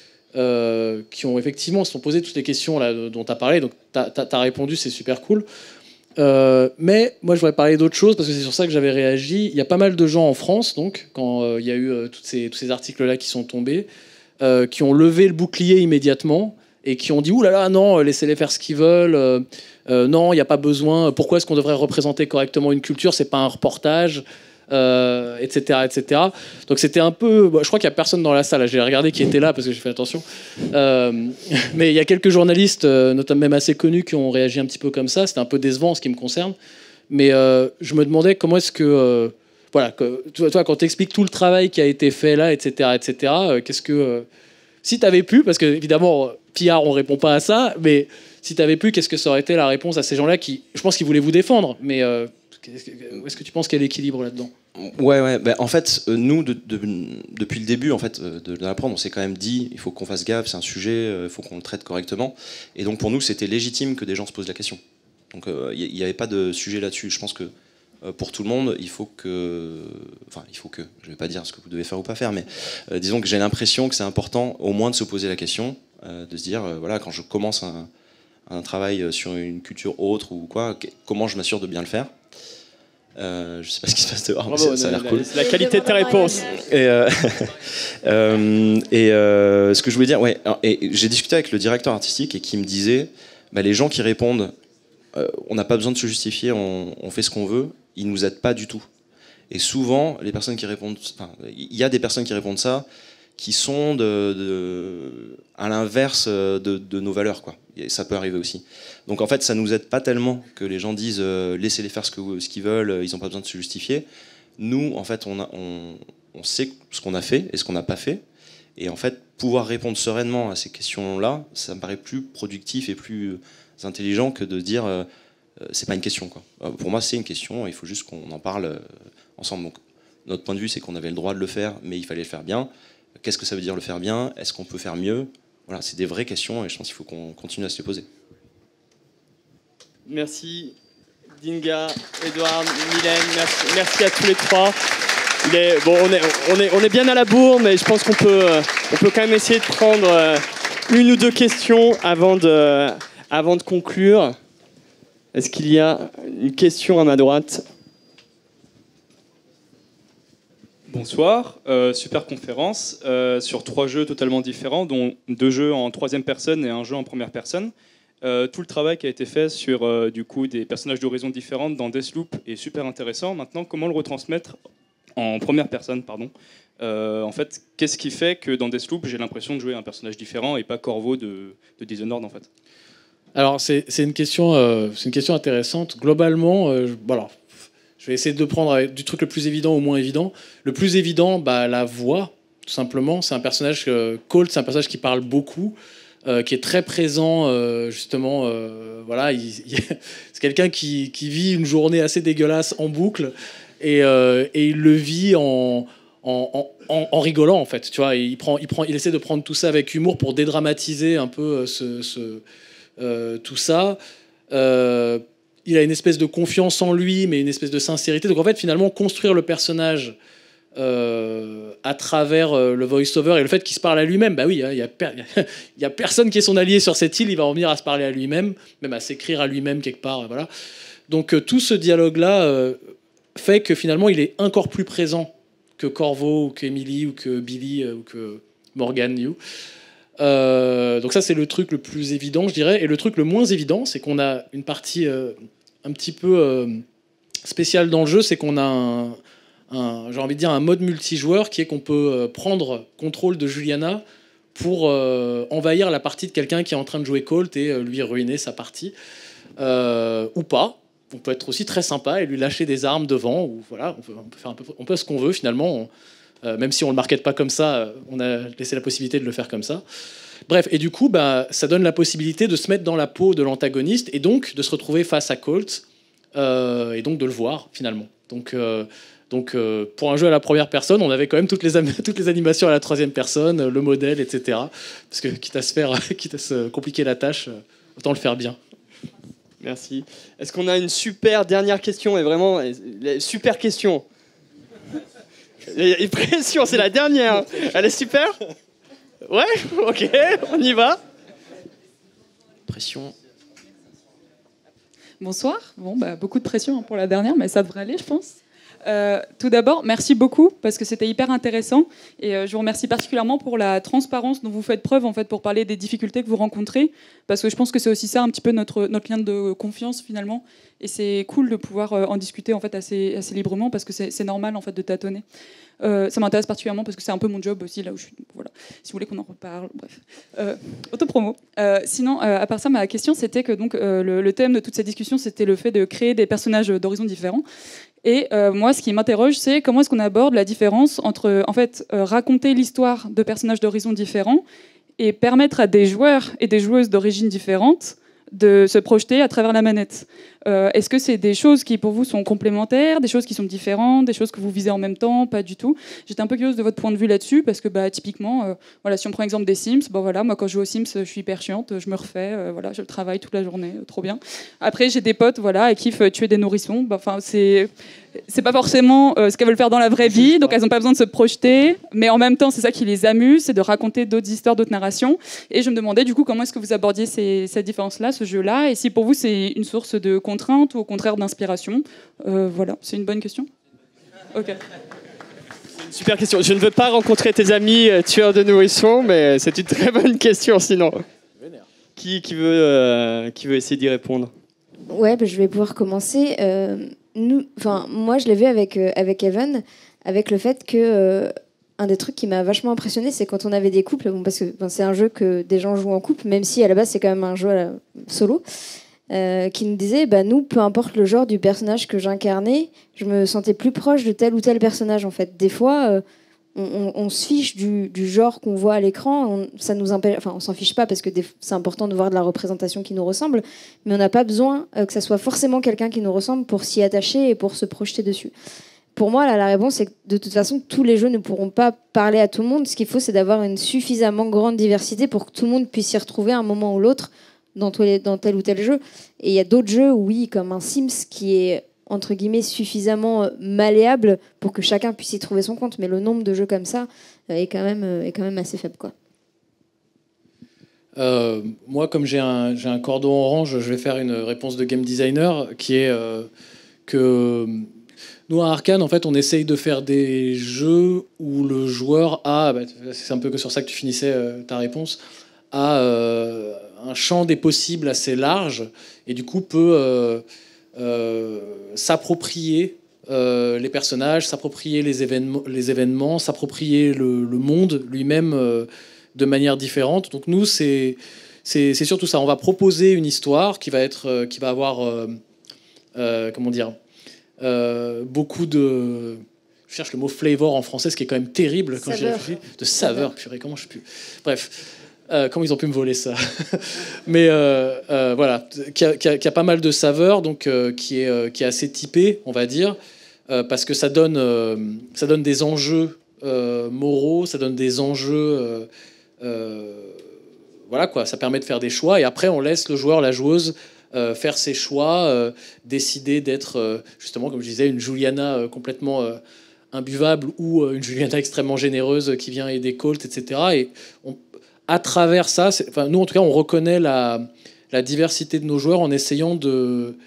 euh, qui ont effectivement se sont posé toutes les questions là, dont tu as parlé. Donc, tu as répondu, c'est super cool. Euh, mais moi, je voudrais parler d'autre chose, parce que c'est sur ça que j'avais réagi. Il y a pas mal de gens en France, donc, quand euh, il y a eu euh, toutes ces, tous ces articles-là qui sont tombés, euh, qui ont levé le bouclier immédiatement et qui ont dit « Ouh là là, non, laissez-les faire ce qu'ils veulent. Euh, euh, non, il n'y a pas besoin. Pourquoi est-ce qu'on devrait représenter correctement une culture? C'est pas un reportage. » Euh, et cetera, et cetera. Donc c'était un peu... Bon, je crois qu'il n'y a personne dans la salle. J'ai regardé qui était là parce que j'ai fait attention. Euh, mais il y a quelques journalistes, euh, notamment même assez connus, qui ont réagi un petit peu comme ça. C'était un peu décevant en ce qui me concerne. Mais euh, je me demandais comment est-ce que... Euh, voilà, que, toi, toi, quand tu expliques tout le travail qui a été fait là, et cetera, et cetera, euh, qu'est-ce que... Euh, si tu avais pu, parce qu'évidemment, P R, on ne répond pas à ça, mais si tu avais pu, qu'est-ce que ça aurait été la réponse à ces gens-là qui, je pense qu'ils voulaient vous défendre, mais... Euh, Est-ce que tu penses qu'il y a l'équilibre là-dedans? Ouais, ouais. Ben, en fait, euh, nous, de, de, depuis le début en fait, de, de l'apprendre, on s'est quand même dit il faut qu'on fasse gaffe, c'est un sujet, il euh, faut qu'on le traite correctement. Et donc, pour nous, c'était légitime que des gens se posent la question. Donc, il euh, n'y avait pas de sujet là-dessus. Je pense que euh, pour tout le monde, il faut que. Enfin, il faut que. Je ne vais pas dire ce que vous devez faire ou pas faire, mais euh, disons que j'ai l'impression que c'est important, au moins, de se poser la question, euh, de se dire euh, voilà, quand je commence un, un travail sur une culture autre ou quoi, comment je m'assure de bien le faire. Euh, je sais pas ce qui se passe dehors, Bravo, mais ça, ça a l'air cool. C'est la qualité de tes réponses. Et, euh, euh, et euh, ce que je voulais dire, ouais, et j'ai discuté avec le directeur artistique et qui me disait, bah, les gens qui répondent, euh, on n'a pas besoin de se justifier, on, on fait ce qu'on veut, ils nous aident pas du tout. Et souvent, les personnes qui répondent, enfin, il y a des personnes qui répondent ça, qui sont de, de, à l'inverse de, de nos valeurs, quoi. Et ça peut arriver aussi. Donc en fait, ça nous aide pas tellement que les gens disent euh, laissez-les faire ce, que, ce qu'ils veulent, ils n'ont pas besoin de se justifier. Nous, en fait, on, a, on, on sait ce qu'on a fait et ce qu'on n'a pas fait. Et en fait, pouvoir répondre sereinement à ces questions-là, ça me paraît plus productif et plus intelligent que de dire euh, c'est pas une question, quoi. Euh, pour moi, c'est une question, il faut juste qu'on en parle euh, ensemble. Donc, notre point de vue, c'est qu'on avait le droit de le faire, mais il fallait le faire bien. Qu'est-ce que ça veut dire le faire bien? Est-ce qu'on peut faire mieux? Voilà, c'est des vraies questions et je pense qu'il faut qu'on continue à se les poser. Merci Dinga, Edouard, Mylène, merci, merci à tous les trois. Il est, bon, on, est, on, est, on est bien à la bourre, mais je pense qu'on peut, on peut quand même essayer de prendre une ou deux questions avant de, avant de conclure. Est-ce qu'il y a une question à ma droite ? Bonsoir, euh, super conférence euh, sur trois jeux totalement différents, dont deux jeux en troisième personne et un jeu en première personne. Euh, tout le travail qui a été fait sur euh, du coup, des personnages d'horizons différentes dans Deathloop est super intéressant. Maintenant, comment le retransmettre en première personne, pardon. Euh, en fait, qu'est-ce qui fait que dans Deathloop, j'ai l'impression de jouer un personnage différent et pas Corvo de, de Dishonored en fait ? Alors, c'est une, euh, une question intéressante. Globalement, euh, bon, alors, je vais essayer de prendre du truc le plus évident au moins évident. Le plus évident, bah, la voix, tout simplement. C'est un personnage, euh, Colt, c'est un personnage qui parle beaucoup, euh, qui est très présent, euh, justement. Euh, voilà, il, il, c'est quelqu'un qui, qui vit une journée assez dégueulasse en boucle et, euh, et il le vit en, en, en, en rigolant, en fait. Tu vois, il, prend, il, prend, il essaie de prendre tout ça avec humour pour dédramatiser un peu ce, ce, euh, tout ça. Euh, Il a une espèce de confiance en lui, mais une espèce de sincérité. Donc en fait, finalement, construire le personnage euh, à travers euh, le voice-over et le fait qu'il se parle à lui-même, bah oui, il n'y a, per a personne qui est son allié sur cette île, il va en venir à se parler à lui-même, même à s'écrire à lui-même quelque part. Voilà. Donc euh, tout ce dialogue-là euh, fait que finalement, il est encore plus présent que Corvo, ou qu'Emily, ou que Billy, euh, ou que Morgan New. Euh, donc ça, c'est le truc le plus évident, je dirais. Et le truc le moins évident, c'est qu'on a une partie... Euh, un petit peu euh, spécial dans le jeu, c'est qu'on a un, un, j'ai envie de dire un mode multijoueur qui est qu'on peut euh, prendre contrôle de Juliana pour euh, envahir la partie de quelqu'un qui est en train de jouer Colt et euh, lui ruiner sa partie, euh, ou pas. On peut être aussi très sympa et lui lâcher des armes devant, ou voilà, on peut, on peut faire un peu, on peut ce qu'on veut finalement. On, euh, même si on le market pas comme ça, on a laissé la possibilité de le faire comme ça. Bref, et du coup, bah, ça donne la possibilité de se mettre dans la peau de l'antagoniste et donc de se retrouver face à Colt euh, et donc de le voir finalement. Donc, euh, donc euh, pour un jeu à la première personne, on avait quand même toutes les, toutes les animations à la troisième personne, le modèle, et cetera. Parce que quitte à se faire, quitte à se compliquer la tâche, autant le faire bien. Merci. Est-ce qu'on a une super dernière question et vraiment super question. Les pressions, c'est la dernière. Elle est super. Ouais, ok, on y va. Pression. Bonsoir. Bon, bah, beaucoup de pression pour la dernière, mais ça devrait aller, je pense. Euh, tout d'abord, merci beaucoup parce que c'était hyper intéressant et euh, je vous remercie particulièrement pour la transparence dont vous faites preuve en fait pour parler des difficultés que vous rencontrez parce que je pense que c'est aussi ça un petit peu notre notre lien de confiance finalement et c'est cool de pouvoir euh, en discuter en fait assez assez librement parce que c'est normal en fait de tâtonner. Euh, ça m'intéresse particulièrement parce que c'est un peu mon job aussi là où je suis. Voilà. Si vous voulez qu'on en reparle, bref. Euh, autopromo. Euh, sinon, euh, à part ça, ma question c'était que donc euh, le, le thème de toute cette discussion c'était le fait de créer des personnages d'horizons différents. Et euh, moi, ce qui m'interroge, c'est comment est-ce qu'on aborde la différence entre en fait euh, raconter l'histoire de personnages d'horizons différents et permettre à des joueurs et des joueuses d'origines différentes de se projeter à travers la manette. Euh, Est-ce que c'est des choses qui, pour vous, sont complémentaires, des choses qui sont différentes, des choses que vous visez en même temps, pas du tout? J'étais un peu curieuse de votre point de vue là-dessus, parce que bah, typiquement, euh, voilà, si on prend l'exemple des Sims, bon, voilà, moi quand je joue aux Sims, je suis hyper chiante, je me refais, euh, voilà, je travaille toute la journée, euh, trop bien. Après, j'ai des potes voilà, qui kiffent tuer des nourrissons. Enfin, c'est... c'est pas forcément euh, ce qu'elles veulent faire dans la vraie vie, donc elles n'ont pas besoin de se projeter, mais en même temps, c'est ça qui les amuse, c'est de raconter d'autres histoires, d'autres narrations. Et je me demandais du coup comment est-ce que vous abordiez ces, cette différence-là, ce jeu-là, et si pour vous c'est une source de contrainte ou au contraire d'inspiration. Euh, voilà, c'est une bonne question. Ok. C'est une super question. Je ne veux pas rencontrer tes amis euh, tueurs de nourrissons, mais c'est une très bonne question sinon. Qui, qui, veut, euh, qui veut essayer d'y répondre? Ouais, bah, je vais pouvoir commencer. Euh, nous, enfin, moi, je l'ai vu avec, euh, avec Evan, avec le fait que euh, un des trucs qui m'a vachement impressionné, c'est quand on avait des couples, bon, parce que ben, c'est un jeu que des gens jouent en couple, même si à la base c'est quand même un jeu à la, solo, euh, qui nous disait, bah, nous, peu importe le genre du personnage que j'incarnais, je me sentais plus proche de tel ou tel personnage. En fait, des fois. Euh, On, on, on se fiche du, du genre qu'on voit à l'écran, on, ça nous empêche, enfin on s'en fiche pas parce que c'est important de voir de la représentation qui nous ressemble, mais on n'a pas besoin euh, que ça soit forcément quelqu'un qui nous ressemble pour s'y attacher et pour se projeter dessus. Pour moi, là, la réponse c'est que de toute façon, tous les jeux ne pourront pas parler à tout le monde. Ce qu'il faut, c'est d'avoir une suffisamment grande diversité pour que tout le monde puisse s'y retrouver à un moment ou l'autre dans, dans tel ou tel jeu. Et il y a d'autres jeux, oui, comme un Sims qui est entre guillemets suffisamment malléable pour que chacun puisse y trouver son compte, mais le nombre de jeux comme ça est quand même, est quand même assez faible, quoi. Euh, moi, comme j'ai un, j'ai un cordon orange, je vais faire une réponse de game designer qui est euh, que nous, à Arkane, en fait, on essaye de faire des jeux où le joueur a, bah, c'est un peu que sur ça que tu finissais euh, ta réponse, a euh, un champ des possibles assez large et du coup peut euh, euh, s'approprier euh, les personnages, s'approprier les événements, les événements s'approprier le, le monde lui-même euh, de manière différente. Donc nous, c'est, c'est, c'est surtout ça. On va proposer une histoire qui va, être, euh, qui va avoir... Euh, euh, comment dire euh, beaucoup de... Je cherche le mot flavor en français, ce qui est quand même terrible quand j'y réfléchis. De saveur, purée, comment je suis plus... Bref, euh, comment ils ont pu me voler ça Mais euh, euh, voilà, qui a, qui, a, qui a pas mal de saveurs, donc euh, qui, est, euh, qui est assez typé, on va dire, euh, parce que ça donne, euh, ça donne des enjeux euh, moraux, ça donne des enjeux... Euh, euh, voilà quoi, ça permet de faire des choix, et après on laisse le joueur, la joueuse... Euh, faire ses choix, euh, décider d'être, euh, justement, comme je disais, une Juliana euh, complètement euh, imbuvable ou euh, une Juliana extrêmement généreuse qui vient aider Colt, et cetera. Et on, à travers ça, enfin, nous, en tout cas, on reconnaît la, la diversité de nos joueurs en essayant de,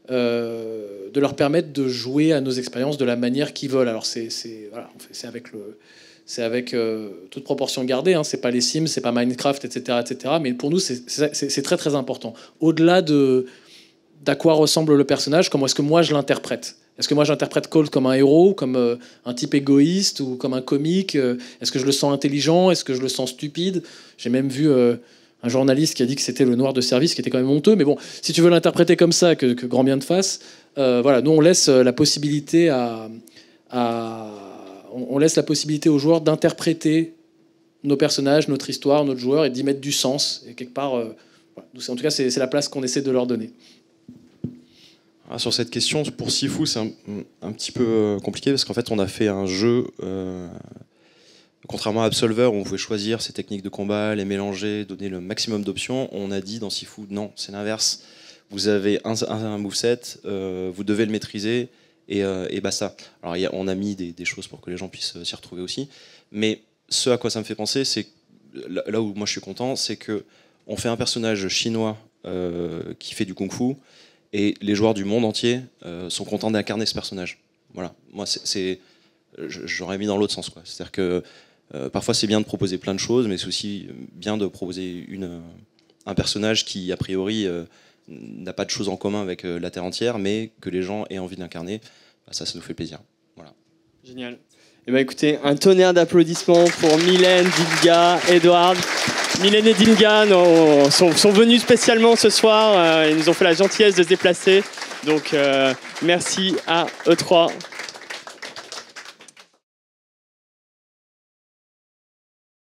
euh, de leur permettre de jouer à nos expériences de la manière qu'ils veulent. Alors, c'est, c'est, voilà, c'est avec le... C'est avec euh, toute proportion gardée, hein. C'est pas les Sims, c'est pas Minecraft, et cetera, et cetera. Mais pour nous, c'est, c'est, c'est très très important. Au-delà de d'à quoi ressemble le personnage, comment est-ce que moi je l'interprète ? Est-ce que moi j'interprète Colt comme un héros, comme euh, un type égoïste ou comme un comique ? Est-ce que je le sens intelligent ? Est-ce que je le sens stupide ? J'ai même vu euh, un journaliste qui a dit que c'était le noir de service, qui était quand même honteux. Mais bon, si tu veux l'interpréter comme ça, que, que grand bien te fasse, euh, voilà, nous on laisse la possibilité à, à on laisse la possibilité aux joueurs d'interpréter nos personnages, notre histoire, notre joueur, et d'y mettre du sens. Et quelque part, euh, voilà. En tout cas, c'est, c'est la place qu'on essaie de leur donner. Ah, sur cette question, pour Sifu, c'est un, un petit peu compliqué, parce qu'en fait, on a fait un jeu, euh, contrairement à Absolver, où on pouvait choisir ses techniques de combat, les mélanger, donner le maximum d'options. On a dit dans Sifu, non, c'est l'inverse. Vous avez un, un, un moveset, euh, vous devez le maîtriser, Et, euh, et basta. Alors y a, on a mis des, des choses pour que les gens puissent s'y retrouver aussi, mais ce à quoi ça me fait penser, c'est là, là où moi je suis content, c'est que on fait un personnage chinois euh, qui fait du kung-fu, et les joueurs du monde entier euh, sont contents d'incarner ce personnage. Voilà. Moi, c'est, c'est, j'aurais mis dans l'autre sens, quoi. C'est-à-dire que euh, parfois c'est bien de proposer plein de choses, mais c'est aussi bien de proposer une, un personnage qui a priori euh, n'a pas de choses en commun avec la Terre entière, mais que les gens aient envie de l'incarner, bah ça, ça nous fait plaisir. Voilà. Génial. Eh ben, écoutez, un tonnerre d'applaudissements pour Mylène, Dilga, Edward. Mylène et Dilga non, sont, sont venus spécialement ce soir. Euh, ils nous ont fait la gentillesse de se déplacer. Donc, euh, merci à eux trois.